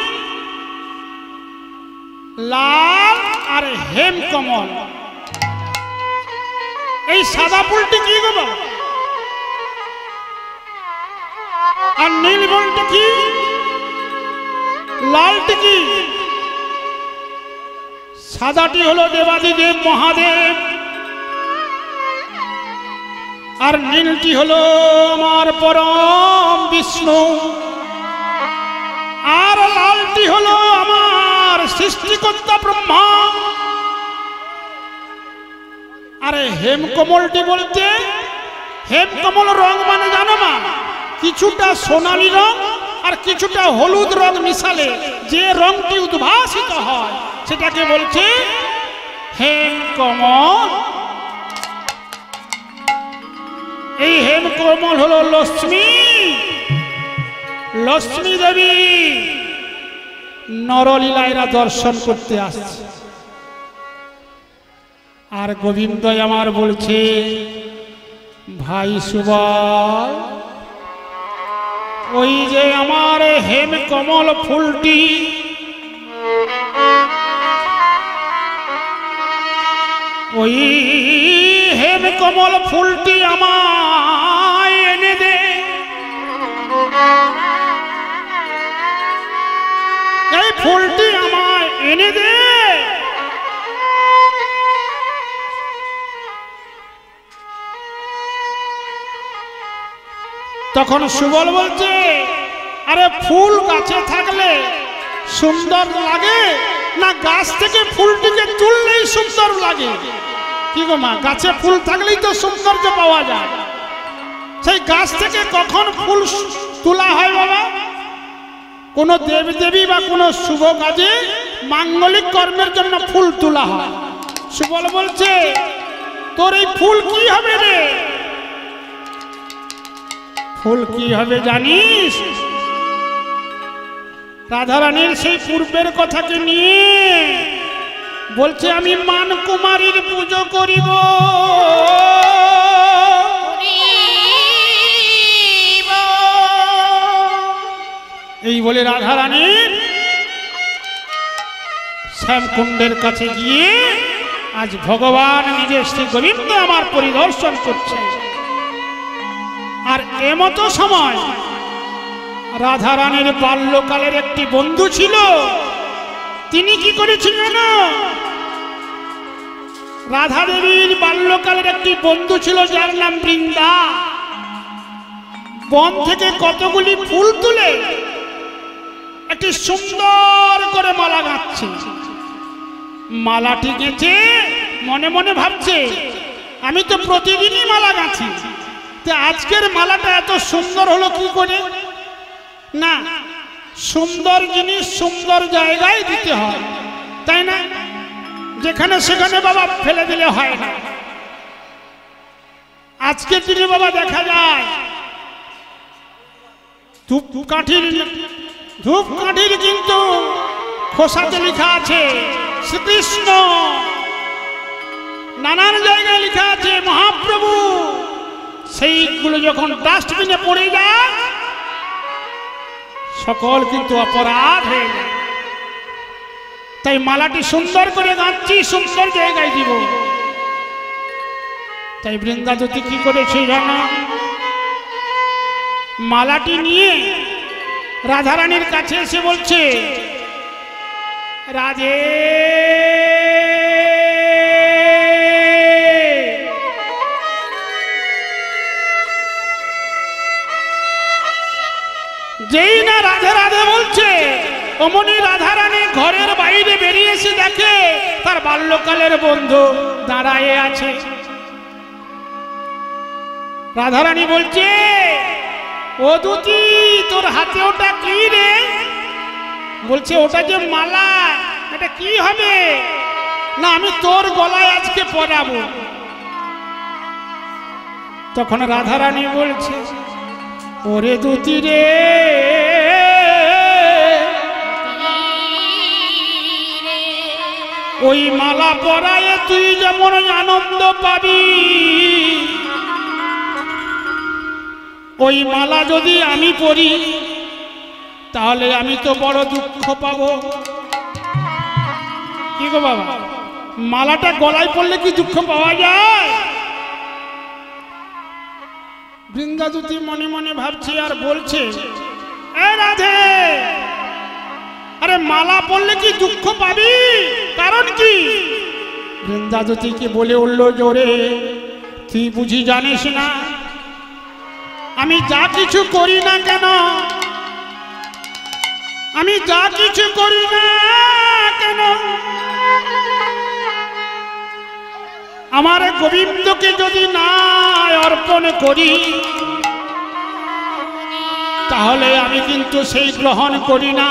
লাল আর হেম কমল। এই সাদা ফুলটি কি গো বাবা? আর নীল ফুলটি কি? লালটি কি? সাদাটি হলো দেবাদিদেব মহাদেব, আর নীলটি হলো আমার পরম বিষ্ণু, আর লালটি হলো আমার সৃষ্টিকর্তা ব্রহ্মা। আরে হেমকমলটি বলতে, হেমকমল রং মানে জানো মা? কিছুটা সোনালী রং আর কিছুটা হলুদ রং মিশালে যে রংটি উদ্ভাসিত হয় সেটাকে বলছে হেমকমল। এই হেমকমল হলো লক্ষ্মী, লক্ষ্মী দেবী নরলীলায়রা দর্শন করতে আসছে। আর গোবিন্দ আমার বলছে, ভাই সুবল ওই যে আমার হেম কমল ফুলটি ওই হেম কমল ফুলটি আমায় এনে দে, এই ফুলটি আমায় এনে দে। তখন সুবল বলছে, আরে ফুল গাছে থাকলে সুন্দর লাগে না গাছ থেকে ফুলটিকে তুললেই সুন্দর লাগে? কি গো মা, গাছে ফুল থাকলেই তো সৌন্দর্য পাওয়া যায়, সেই গাছ থেকে কখন ফুল তোলা হয় বাবা? কোন দেবদেবী বা কোন শুভ কাজে মাঙ্গলিক কর্মের জন্য ফুল তোলা হয়। সুবল বলছে, তোর এই ফুল কি হবে রে? ফুল কি হবে জানিস? রাধারানীর সেই পূর্বের কথাকে নিয়ে বলছে, আমি মান কুমারীর পুজো করিব। এই বলে রাধারানীর শ্যামকুণ্ডের কাছে গিয়ে আজ ভগবান নিজের শ্রী গোবিন্দ আমার পরিদর্শন করছে। আর এমতো সময় রাধারানীর বাল্যকালের একটি বন্ধু ছিল, তিনি কি করেছিলেন? রাধা দেবীর বাল্যকালের একটি বন্ধু ছিল যার নাম বৃন্দা। বন থেকে কতগুলি ফুল তুলে একটি সুন্দর করে মালা গাঁথছে। মালাটি গেঁথে মনে মনে ভাবছে, আমি তো প্রতিদিনই মালা গাঁথি, আজকের মালাটা এত সুন্দর হলো কি করে? না, সুন্দর জিনিস সুন্দর জায়গায় দিতে হয়, তাই না? যেখানে সেখানে বাবা ফেলে দিলে হয় না। আজকে দিনে বাবা দেখা যায় ধূপকাঠির কিন্তু খোসাতে লেখা আছে শ্রীকৃষ্ণ, নানান জায়গায় লেখা আছে মহাপ্রভু। সেইগুলো যখন ডাস্টবিনে পড়ে যায় সকল কিন্তু অপরাধ হয়ে যায়। তাই মালাটি সুন্দর করে গাঁথছি, সুন্দর জায়গায় দিব। তাই বৃন্দাবতী কি করেছে জানো? মালাটি নিয়ে রাধারানীর কাছে এসে বলছে, রাধে যেই না রাধে রাধে বলছে, অমনি রাধারানী ঘরের বাইরে বেরিয়ে এসে দেখে তার বাল্যকালের বন্ধু দাঁড়ায়ে আছে। রাধারানী বলছে, ও দুতি, তোর হাতে ওটা কি রে? বলছে, ওটা যে মালা। এটা কি হবে? না, আমি তোর গলায় আজকে পরাবো। তখন রাধারানী বলছে, ওরে দুতি রে, ওই মালা পরায়ে তুই যেমন আনন্দ পাবি, ওই মালা যদি আমি পরি তাহলে আমি তো বড় দুঃখ পাবো। কি গো বাবা, মালাটা গলায় পড়লে কি দুঃখ পাওয়া যায়? বৃন্দাবতী মনে মনে ভাবছে আর বলছে, এ রাধে, আরে মালা পড়লে কি দুঃখ পাবি? কারণ কি? বৃন্দাবতী কি বলে উঠল জোরে, তুই বুঝি জানিস না আমি যা কিছু করি না কেন, আমি যা কিছু করি না কেন, আমার গোবিন্দকে যদি না অর্পণ করি তাহলে আমি কিন্তু সেই গ্রহণ করি না।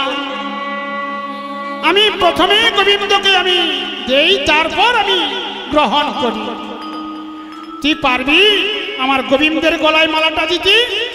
আমি প্রথমে গোবিন্দকে আমি দেই, তারপর আমি গ্রহণ করি। তুই পারবি আমার গোবিন্দের গলায় মালাটা দিতে?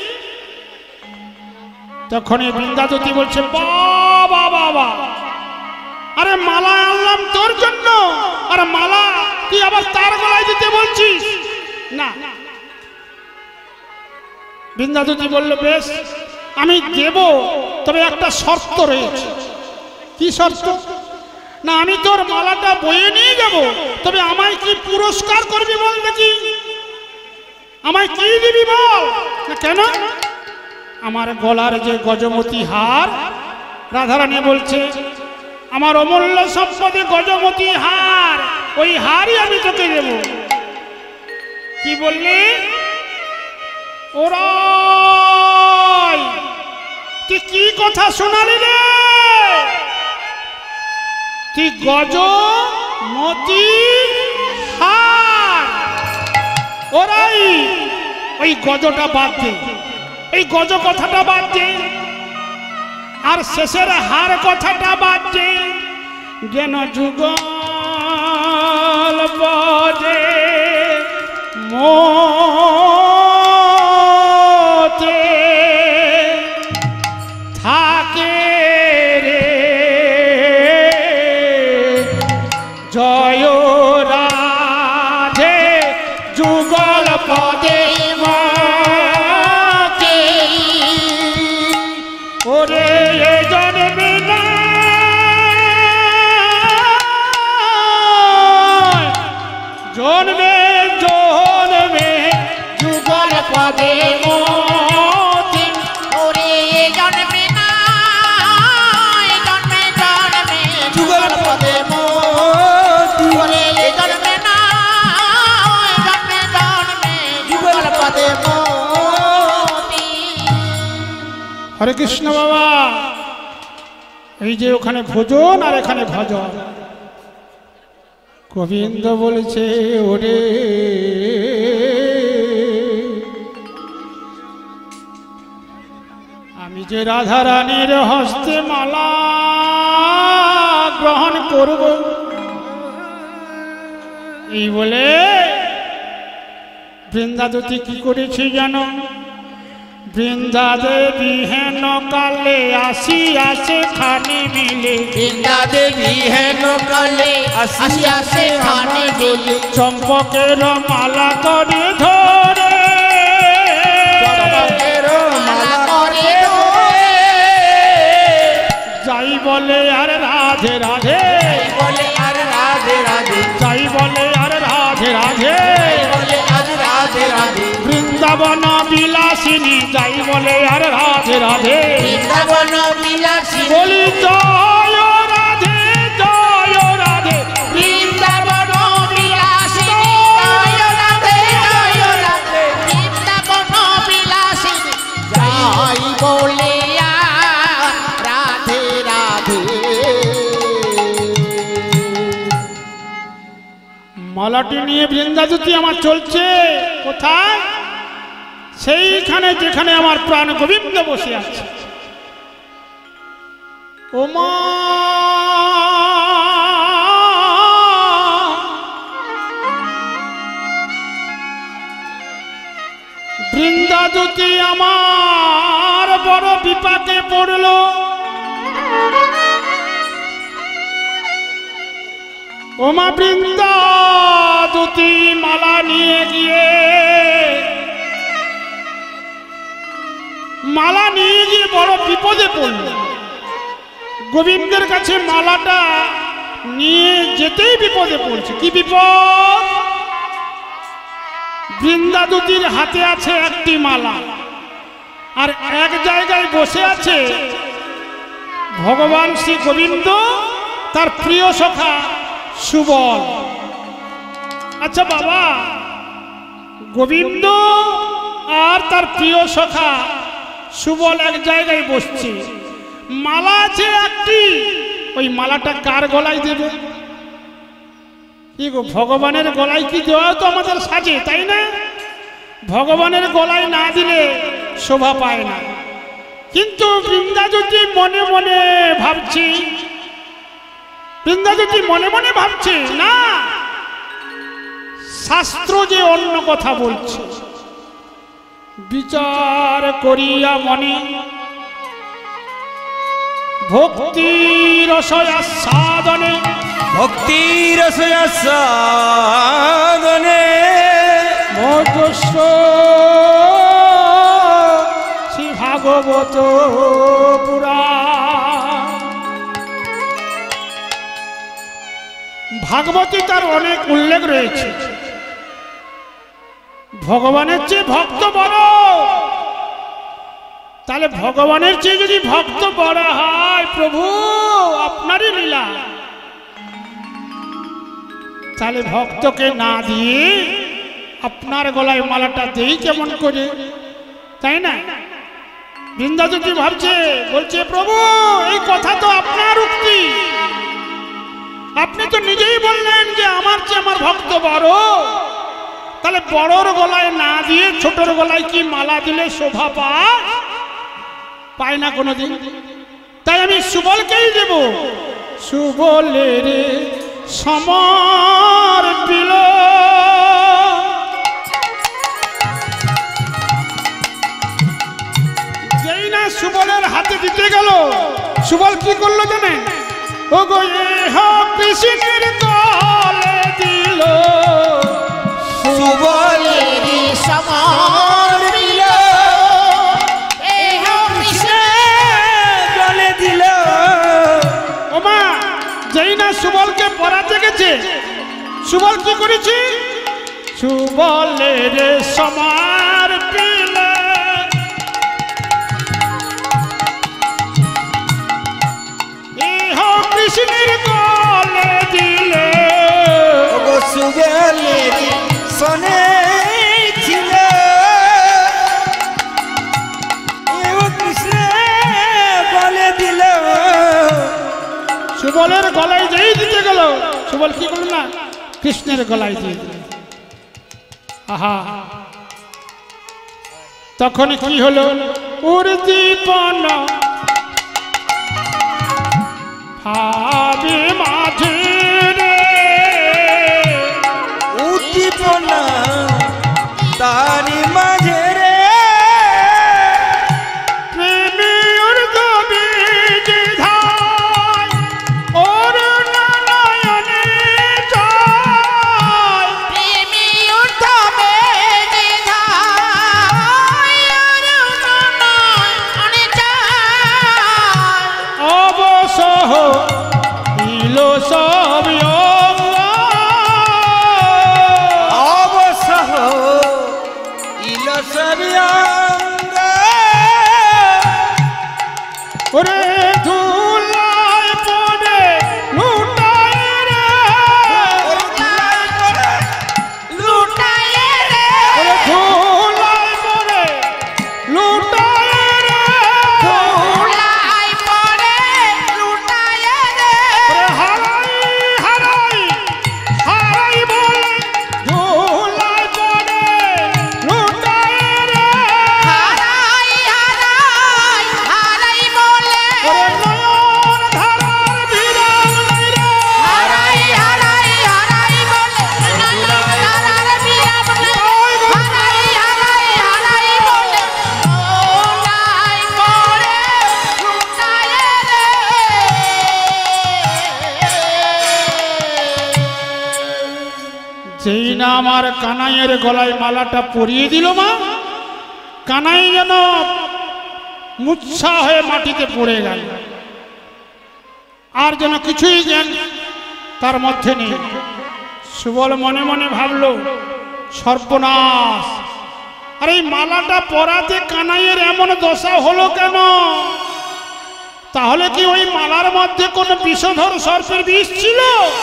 তখন বৃন্দাবতী বলছে, বাবা বাবা, আরে মালা আনলাম তোর জন্য, আর মালা তুই আবার তার গলায় দিতে বলছিস? না। বৃন্দাবতী বলল, বেশ আমি দেব, তবে একটা শর্ত রয়েছে। কি শর্ত? না, আমি তোর মালাটা বয়ে নিয়ে যাব, তবে আমায় কি পুরস্কার করবি বল দেখি, আমায় কি দিবি বল। না কেন? আমার গলার যে গজমতি হার, রাধারানী বলছে আমার অমূল্য সম্পদে গজমতি হার, ওই হারই আমি তোকে দেব। কি বললি? ওরা তুই কি কথা শোনালি রে? তুই গজমতি হার, ওরাই ওই গজটা বাদ দে, এই গজ কথাটা বাদ দে, আর শেষের হার কথাটা বাদ দে। যেন যুগল বজে মোতে থাকে রে জয় রাধে যুগল পদে মতে। ওরে জন্মে না জন্মে জন্মে যুগল পদে মতে। ওরে জন্মে না জন্মে জন্মে যুগল পদে মোতি। ওরে জন্মে না জন্মে জন্মে যুগল পদে মোতি। হরে কৃষ্ণ বাবা। এই যে ওখানে ভোজন আর এখানে ভজন। গোবিন্দ বলেছে ওরে আমি যে রাধারানীর হস্তে মালা গ্রহণ করব, এই বলে বৃন্দাদতী কি করেছি জানো? বৃন্দা দেবী হেন কালে আসিয়াছে খানি মিলে, বৃন্দা দেবী হেন কালে আসিয়াছে খানি মিলে। চম্পকের মালা করে ধরে, চম্পকের মালা করে যাই বলে আর রাধে রাধে, বলে আর রাধে রাধে, যাই বলে আর রাধে রাধে। বলে আর রাধে রাধে, বৃন্দাবন বিলাসিনী যাই বলে আর রাধে রাধে। বৃন্দাবন বিলাসী বলি জয় রাধে জয় রাধে, বৃন্দাবন বিলাসী জয় রাধে জয় রাধে। বৃন্দাবন বিলাসী জয় বলে রাধে রাধে। মালাটি নিয়ে বৃন্দাদতী আমার চলছে কোথায়? সেইখানে যেখানে আমার প্রাণ গোবিন্দ বসে আছে। ও মা বৃন্দাদতী আমার বড় বিপাকে পড়ল। ও মা বৃন্দাদতী মালা নিয়ে গিয়ে বড় বিপদে পড়ল। গোবিন্দের কাছে মালাটা নিয়ে যেতেই বিপদে পড়ছে। কি বিপদ? বৃন্দাদতীর হাতে আছে একটি মালা, আর এক জায়গায় বসে আছে ভগবান শ্রী গোবিন্দ, তার প্রিয় সখা সুবল। আচ্ছা বাবা, গোবিন্দ আর তার প্রিয় সখা সুবল এক জায়গায় বসছে, মালা আছে একটি, ওই মালাটা কার গলায় দেবে? কি গো, ভগবানের গলায় কি দেওয়া তো আমাদের সাজে, তাই না? ভগবানের গলায় না দিলে শোভা পায় না। কিন্তু বৃন্দাদতী মনে মনে ভাবছি, বৃন্দাদতী মনে মনে ভাবছে না, শাস্ত্র যে অন্য কথা বলছে। বিচার করিয়া মনে ভক্তি রসয়াস্বাদনে, ভক্তি রসয়াস্বাদনে মজস্ব শ্রী ভাব ভাগবত পুরাণ। ভাগবতী তার অনেক উল্লেখ রয়েছে। ভগবানের চেয়ে ভক্ত বড়, তাহলে ভগবানের চেয়ে যদি ভক্ত বড় হয়, প্রভু আপনারই লীলা, তাহলে ভক্তকে না দিয়ে আপনার গলায় মালাটা দেই কেমন করে, তাই না? বৃন্দাবতী ভাবছে, বলছে প্রভু এই কথা তো আপনার উক্তি, আপনি তো নিজেই বললেন যে আমার চেয়ে আমার ভক্ত বড়, তাহলে বড়র গলায় না দিয়ে ছোটর গলায় কি মালা দিলে শোভা পায় না কোনোদিন? তাই আমি সুবলকেই দেব। সুবলের সমর্পিল, যেই না সুবলের হাতে দিতে গেল, সুবল কি করলো জানেন? ও গো কৃষ্ণের গলে দিল, সুবলের সমর্পিল, গলে দিল। ওমা যেই না সুবলকে পরাতে গেছে, সুবল কি করেছে? সুবলের সমর্পিল, কৃষ্ণের গলে দিলে। সুবলের শোনে ছিল কৃষ্ণ বলে দিল। সুবলের গলায় যেই দিতে গেল, সুবল কি করল না? কৃষ্ণের গলায় দিয়ে দিল। আহা, তখন কি হলো? উর্দীপন ভাবে মাঝে রে, উদ্দীপনা তারি মাঝে রে, প্রেমী উর্দবী ধায় ওর নয়নে যায়, প্রেমী উর্ধবে ধায় নয়নে যায়, অবসহ ইল সব অবসহ ইল সবিয়াঙ্গ। ওরে ধুলায় পড়ে লুটায় রে, লুটায় রে, ওরে ধুলায় পড়ে লুটায় রে, ধুলায় পড়ে লুটায় রে, ওরে হারাই হারাই হারাই বলে ধুলায় পড়ে লুটায় রে, হারাই হারাই হারাই বলে, ওরে নয়ন ধারার বিরাম নাই রে, হারাই হারাই হারাই বলে, নয়নতারার বিরাম নাই, হারাই হারাই হারাই বলে, ধুলায় পড়ে লুটায় রে। যেই না আমার কানাইয়ের গলায় মালাটা পরিয়ে দিল মা, কানাই যেন মূর্ছা হয়ে মাটিতে পড়ে গেল, আর যেন কিছুই জ্ঞান তার মধ্যে নেই। সুবল মনে মনে ভাবলো, সর্বনাশ, আর এই মালাটা পরাতে কানাইয়ের এমন দশা হলো কেন? তাহলে কি ওই মালার মধ্যে কোনো বিষধর সর্পের বিষ ছিল?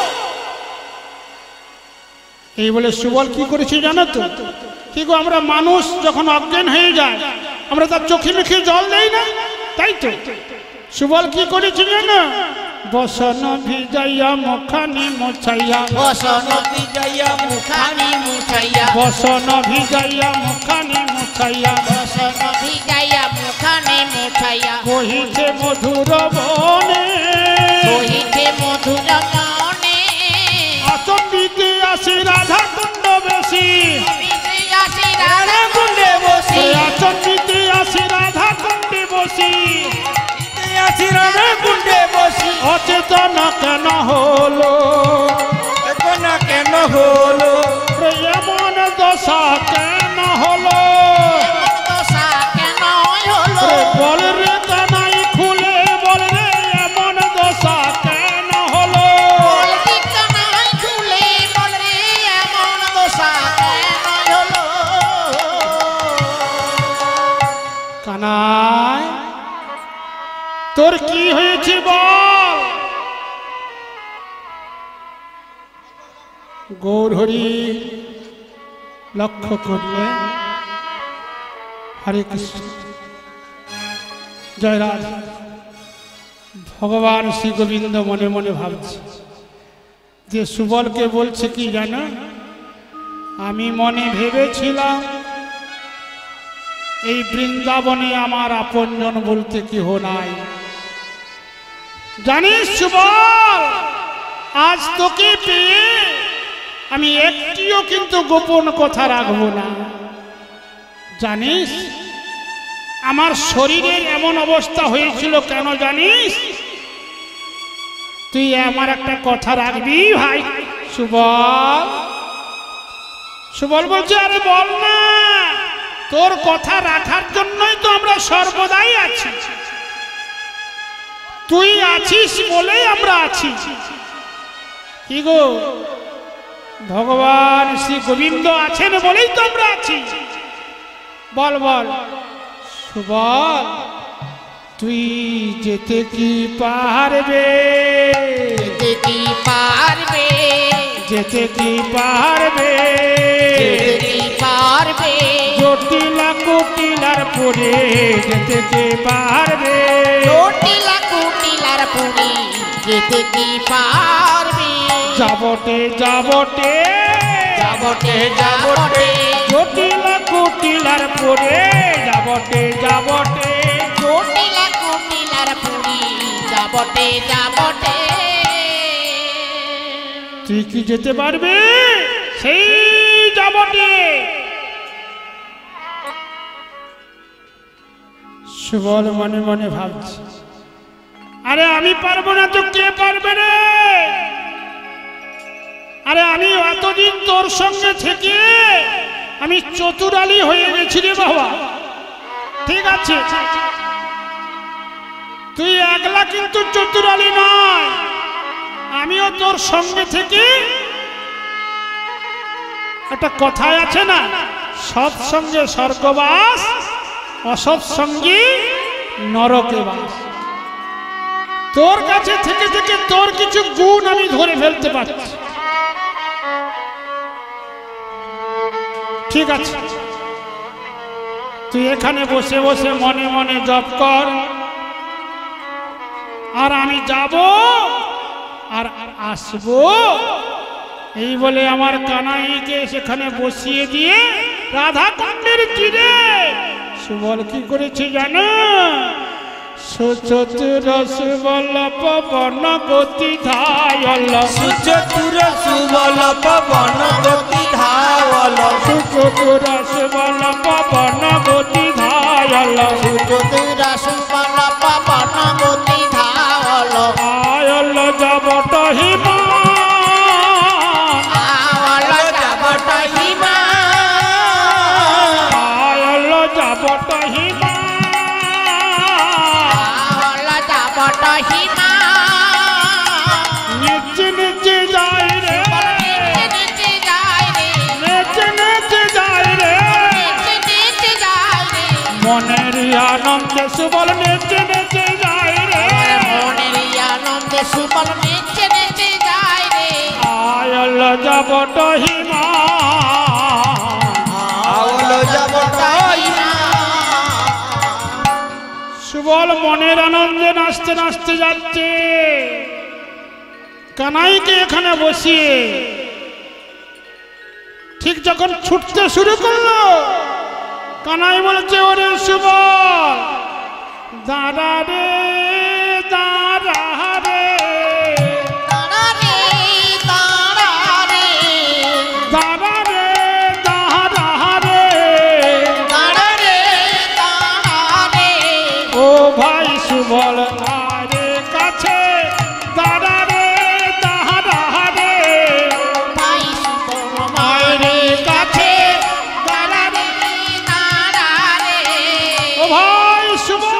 এই বলে সুবল কি করেছি জানো তো? কি গো, আমরা মানুষ যখন অজ্ঞান হয়ে যায়, আমরা তার চোখে মুখে জল দেই না, তাই তো? সুবল কি করেছি জানো? বসন ভিজাইয়া মুখানি মোছাইয়া, বসন যাইয়া মুখানি মুছাইয়া, বসন ভিজাইয়া মুখানি মোছাইয়া, বসন ভিজাইয়া মুখানি মুছাইয়া, কহিছে মধুর বনে, কহিতে মধুর মনে, আচম্বিতে আসি রাধা কুণ্ড বেশি, আসি রাধা কুণ্ডে বসি, আচম্বিতে আসি রাধা কুণ্ডে বসি, রাধা কুণ্ডে বসি। অচেতন কেন হলো, এখন কেন হলো? এমন দশা কেন হলো, দশা কেন হলো, কানাই তোর কি হয়েছে বল। গৌরহরি লক্ষ্য করলে হরে কৃষ্ণ জয় রাধা। ভগবান শ্রী গোবিন্দ মনে মনে ভাবছে যে সুবলকে বলছে কি জানো, আমি মনে ভেবেছিলাম এই বৃন্দাবনে আমার আপনজন বলতে কেহ নাই। জানিস সুবল, আজ তোকে পেয়ে আমি একটিও কিন্তু গোপন কথা রাখবো না। জানিস আমার শরীরের এমন অবস্থা হয়েছিল কেন জানিস? তুই আমার একটা কথা রাখবি ভাই সুবল। সুবল বলছে আরে বল না, তোর কথা রাখার জন্যই তো আমরা সর্বদাই আছি। তুই আছিস বলেই আমরা আছি। কি গো, ভগবান শ্রী গোবিন্দ আছেন বলেই তো আমরা আছি। বল বল সুবল, তুই যেতে কি পারবে? যেতে কি পারবে? যেতে কি পারবে? যেতে কি পারবে? জটিলা কুটিলার পরে যেতে কি পারবে? জটিলা কুটিলার পুরি যেতে কি পারবে? যাবটে যাবটে যাবটে যাবটে জটিলা কুটিলার পরে যাবটে যাবটে। জটিলা কুটিলার পুরি যাবটে যাবটে। তুই কি যেতে পারবে সেই যাবটে? সুবল মনে মনে ভাবছে আরে আমি পারবো না তো কে পারবে রে? আরে আমি এতদিন তোর সঙ্গে থেকে আমি চতুরালি হয়ে গেছি রে বাবা। ঠিক আছে, তুই একলা কিন্তু চতুরালি নয়, আমিও তোর সঙ্গে থেকে। একটা কথায় আছে না, সৎ সঙ্গে স্বর্গবাস, অসৎ সঙ্গে নরকে বাস। তোর কাছে থেকে থেকে তোর কিছু গুণ আমি ধরে ফেলতে পারছি। ঠিক আছে, তুই এখানে বসে বসে মনে মনে জপ কর, আর আমি যাব আর আসবো এই বলে আমার কানাইকে সেখানে বসিয়ে দিয়ে রাধা কুণ্ডের তীরে সুবল কি করেছে জানো? সুচতুর সুবল পবন গতি ধায়ল। সুচতুর সুবল পবন গতি ধায়ল। সুচতুর সুবল পবন গতি ধায়ল। সুচতুর সুবল পবন গতি ধায়ল। আয়ল যাবট হিমা, আয়ল যাবট হিমা। আয়ল যাবট হিমা। আয়ল যাবট হিমা। নিচে নিচে যায় রে, নিচে যায় রে, নিচে নিচে যায় রে। নিচে যায় রে। মনের আনন্দে সুবল নিচে নিচে যায় রে। মনের আনন্দে সুবল নিচে নিচে যায় রে। আয়ল যাবট হিমা। আওল যাবট হিমা। সুবল মনের আনন্দে নাচতে নাচতে যাচ্ছে। কানাইকে এখানে বসিয়ে ঠিক যখন ছুটতে শুরু করলো, কানাই বলছে ওরে সুবল দাঁড়া রে, দাঁড়া রে, তারা রে, তারা রে, দাঁড়া রে, দাঁড়া রে। তারা রে, তারা রে। ও ভাই সুবল আরে কাছে দাঁড়া রে, দাঁড়া রে। ভাই সুবল মায়ের কাছে তারা রে, তারা রে। ও ভাই সুবল,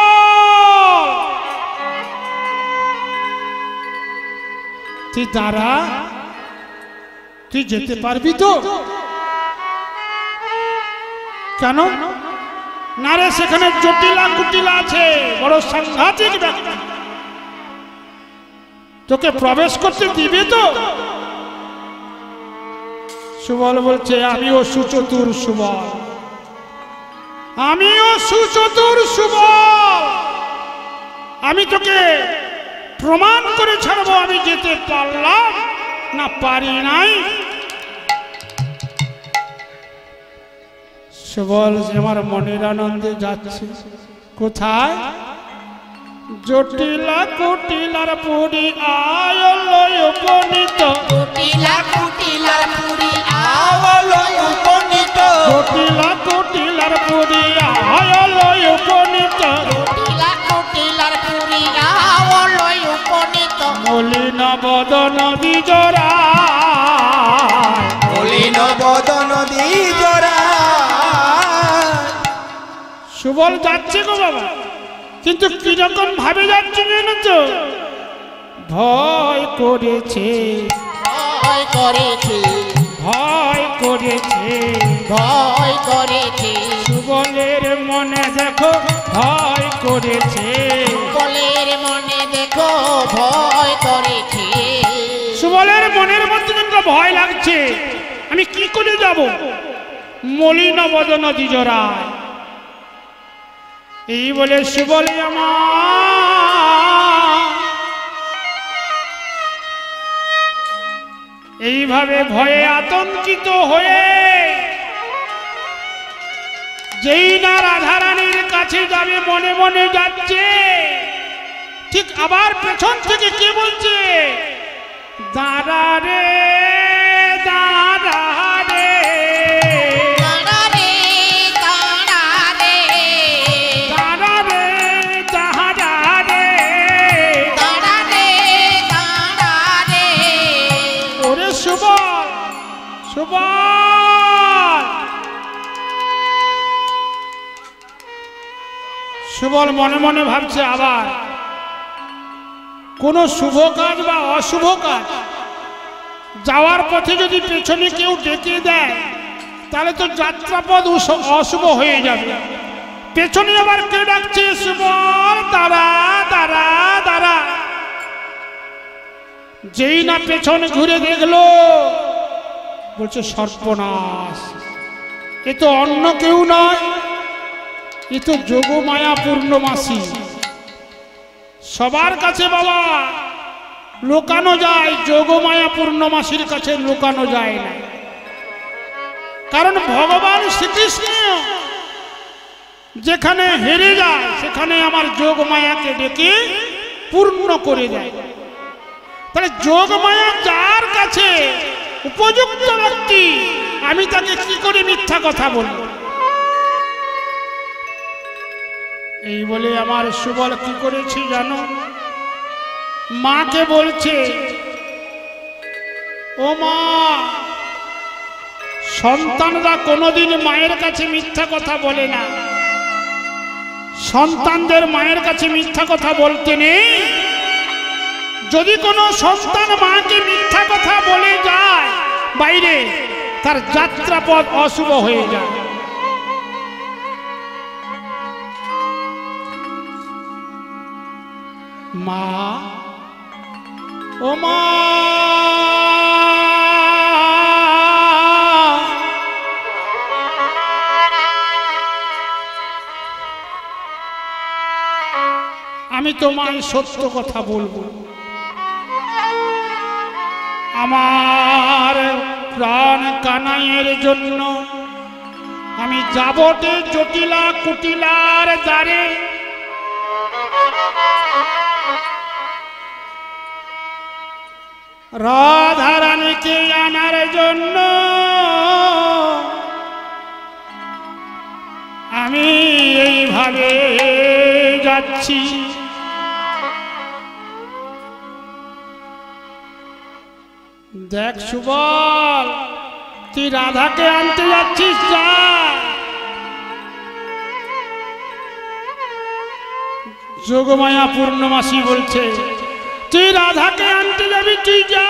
তুই দাঁড়া, তুই যেতে পারবি তো? কেন না রে, সেখানে জটিলা কুটিলা আছে, বড় সাংঘাতিক ব্যাপার। তোকে প্রবেশ করতে দিবে তো? সুবল বলছে, আমিও সুচতুর সুবল, আমিও সুচতুর সুবল, আমি তোকে প্রমাণ করে ছাড়বো আমি যেতে পারলাম না পারি নাই। সুবল যে আমার মনের আনন্দে যাচ্ছে। কোথায়? জটিলা কুটিলার পুরী আয়লয় উপনীত, কুটিলা কুটিলার পুরী আওয়ালয় উপনীত, জটিলা কুটিলার পুরী আয়লয় উপনীত, কুটিলা কুটিলার পুরী আওয়ালয় উপনীত, মলিন বদন বিজরা, মলিন বদন দ্বিজরা। সুবল যাচ্ছে গো বাবা, কিন্তু কিরকম ভাবে যাচ্ছে জানো তো? ভয় করেছে, ভয় করেছে, ভয় করেছে, ভয় করেছে, সুবলের মনে দেখো ভয় করেছে, বলের মনে দেখো ভয় করেছে। সুবলের মনের মধ্যে কিন্তু ভয় লাগছে, আমি কি করে যাব? মলিন বদন দ্বিজরায়, এই বলে সুবলে আমার এইভাবে ভয়ে আতঙ্কিত হয়ে যেই না রাধারানীর কাছে যাবে মনে মনে যাচ্ছে, ঠিক আবার পেছন থেকে কে বলছে, দাঁড়া রে দাঁড়া রে, দাঁড়া রে, দাঁড়া রে, দাঁড়া রে দাঁড়া রে, দাঁড়া রে, দাঁড়া রে। ওরে সুবল, সুবল, সুবল মনে মনে ভাবছে আবার কোন শুভ কাজ বা অশুভ কাজ যাওয়ার পথে যদি পেছনে কেউ ডেকে দেয় তাহলে তো যাত্রাপথ অশুভ হয়ে যাবে। পেছনে আবার কে ডাকছে, সুবল দাঁড়া দাঁড়া দাঁড়া। যেই না পেছনে ঘুরে দেখলো, বলছে সর্বনাশ, এ তো অন্য কেউ নয়, এ তো যোগমায়া পূর্ণমাসী। সবার কাছে বাবা লুকানো যায়, যোগমায়া পূর্ণমাসীর কাছে লুকানো যায় না, কারণ ভগবান শ্রীকৃষ্ণ যেখানে হেরে যায় সেখানে আমার যোগমায়াকে ডেকে পূর্ণ করে দেয়। তাহলে যোগমায়া যার কাছে উপযুক্ত ব্যক্তি, আমি তাকে কি করে মিথ্যা কথা বলব? এই বলে আমার সুবল কি করেছি জানো? মাকে বলছে, ও মা, সন্তানরা কোনোদিন মায়ের কাছে মিথ্যা কথা বলে না, সন্তানদের মায়ের কাছে মিথ্যা কথা বলতে নেই। যদি কোনো সন্তান মাকে মিথ্যা কথা বলে যায় বাইরে, তার যাত্রাপথ অশুভ হয়ে যায়। মা, ও মা, আমি তোমায় সত্য কথা বলবো। আমার প্রাণ কানাইয়ের জন্য আমি যাবতে জটিলা কুটিলার দ্বারে রাধারানীকে আনার জন্য আমি এইভাবে যাচ্ছি। দেখ সুবল, তুই রাধাকে আনতে যাচ্ছিস, যা। যোগমায়া পূর্ণমাসী বলছে, তুই রাধাকে আনতে যাবি, তুই যা,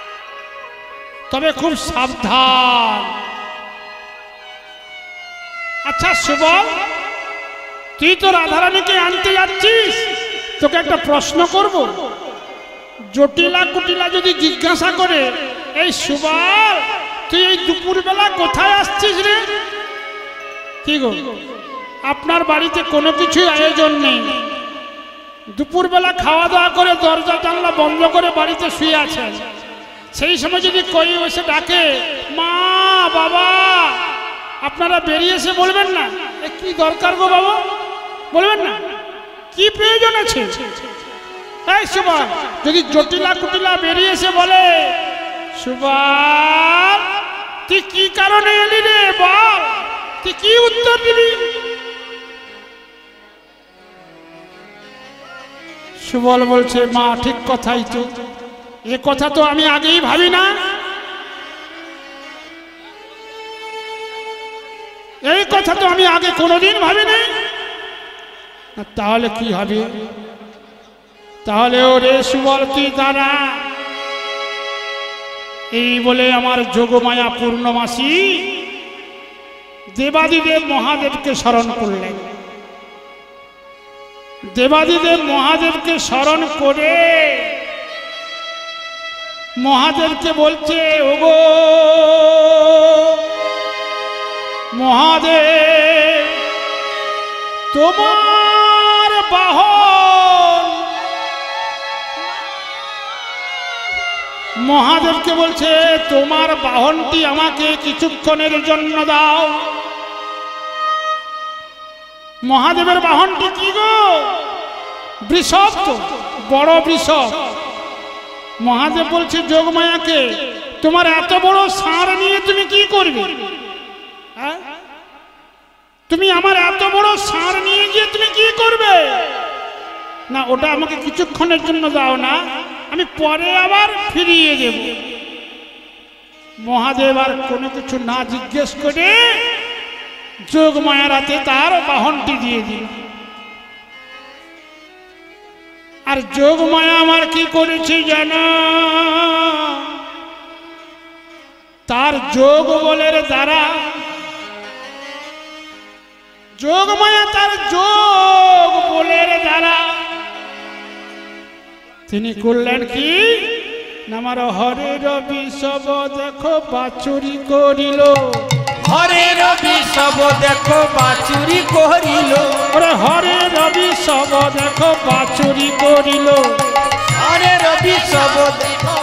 তবে খুব সাবধান। আচ্ছা সুবল, তুই তো রাধারানীকে আনতে যাচ্ছিস, তোকে একটা প্রশ্ন করব। জটিলা কুটিলা যদি জিজ্ঞাসা করে, এই সুবল তুই এই দুপুরবেলা কোথায় আসছিস রে? কি গো, আপনার বাড়িতে কোনো কিছুই আয়োজন নেই, দুপুরবেলা খাওয়া দাওয়া করে দরজা জানলা বন্ধ করে বাড়িতে শুয়ে আছেন, সেই সময় যদি কই এসে ডাকে মা বাবা, আপনারা বেরিয়ে এসে বলবেন না কি দরকার গো বাবা? বলবেন না? কি প্রয়োজন আছে? এই সুবল, যদি জটিলা কুটিলা বেরিয়ে এসে বলে সুবল তুই কি কারণে এলি রে বল, তুই কি উত্তর দিবি? সুবল বলছে মা ঠিক কথাই তো, এ কথা তো আমি আগেই ভাবি না, এই কথা তো আমি আগে কোনোদিন ভাবিনি। তাহলে কি হবে? তাহলে ওরে সুবল তুই দাঁড়া। এই বলে আমার যোগমায়া পূর্ণমাসী দেবাদিদেব মহাদেবকে স্মরণ করলেন। দেবাদিদেব মহাদেবকে স্মরণ করে মহাদেবকে বলছে ওগো মহাদেব, তোমার বাহন। মহাদেবকে বলছে তোমার বাহনটি আমাকে কিছুক্ষণের জন্য দাও। মহাদেবের বাহনটি কি গো? বৃষভ, তো বড় বৃষভ। মহাদেব বলছে যোগমায়াকে তোমার এত বড় ষাঁড় নিয়ে তুমি কি করবে? তুমি আমার এত বড় ষাঁড় নিয়ে গিয়ে তুমি কি করবে? না ওটা আমাকে কিছুক্ষণের জন্য দাও না, আমি পরে আবার ফিরিয়ে দেব। মহাদেব আর কোনো কিছু না জিজ্ঞেস করে যোগমায়ার হাতে তার বাহনটি দিয়ে দিল। আর যোগমায়া আমার কি করেছে জানো? তার যোগ বলের দ্বারা, যোগমায়া তার যোগ বলের দ্বারা তিনি করলেন কি? আমার হরে রবি সব দেখো বাছুরি করিল। হরে রবি সব দেখো বাছুরি করিল। ওরে হরে রবি সব দেখো বাছুরি করিল। হরে রবি সব দেখো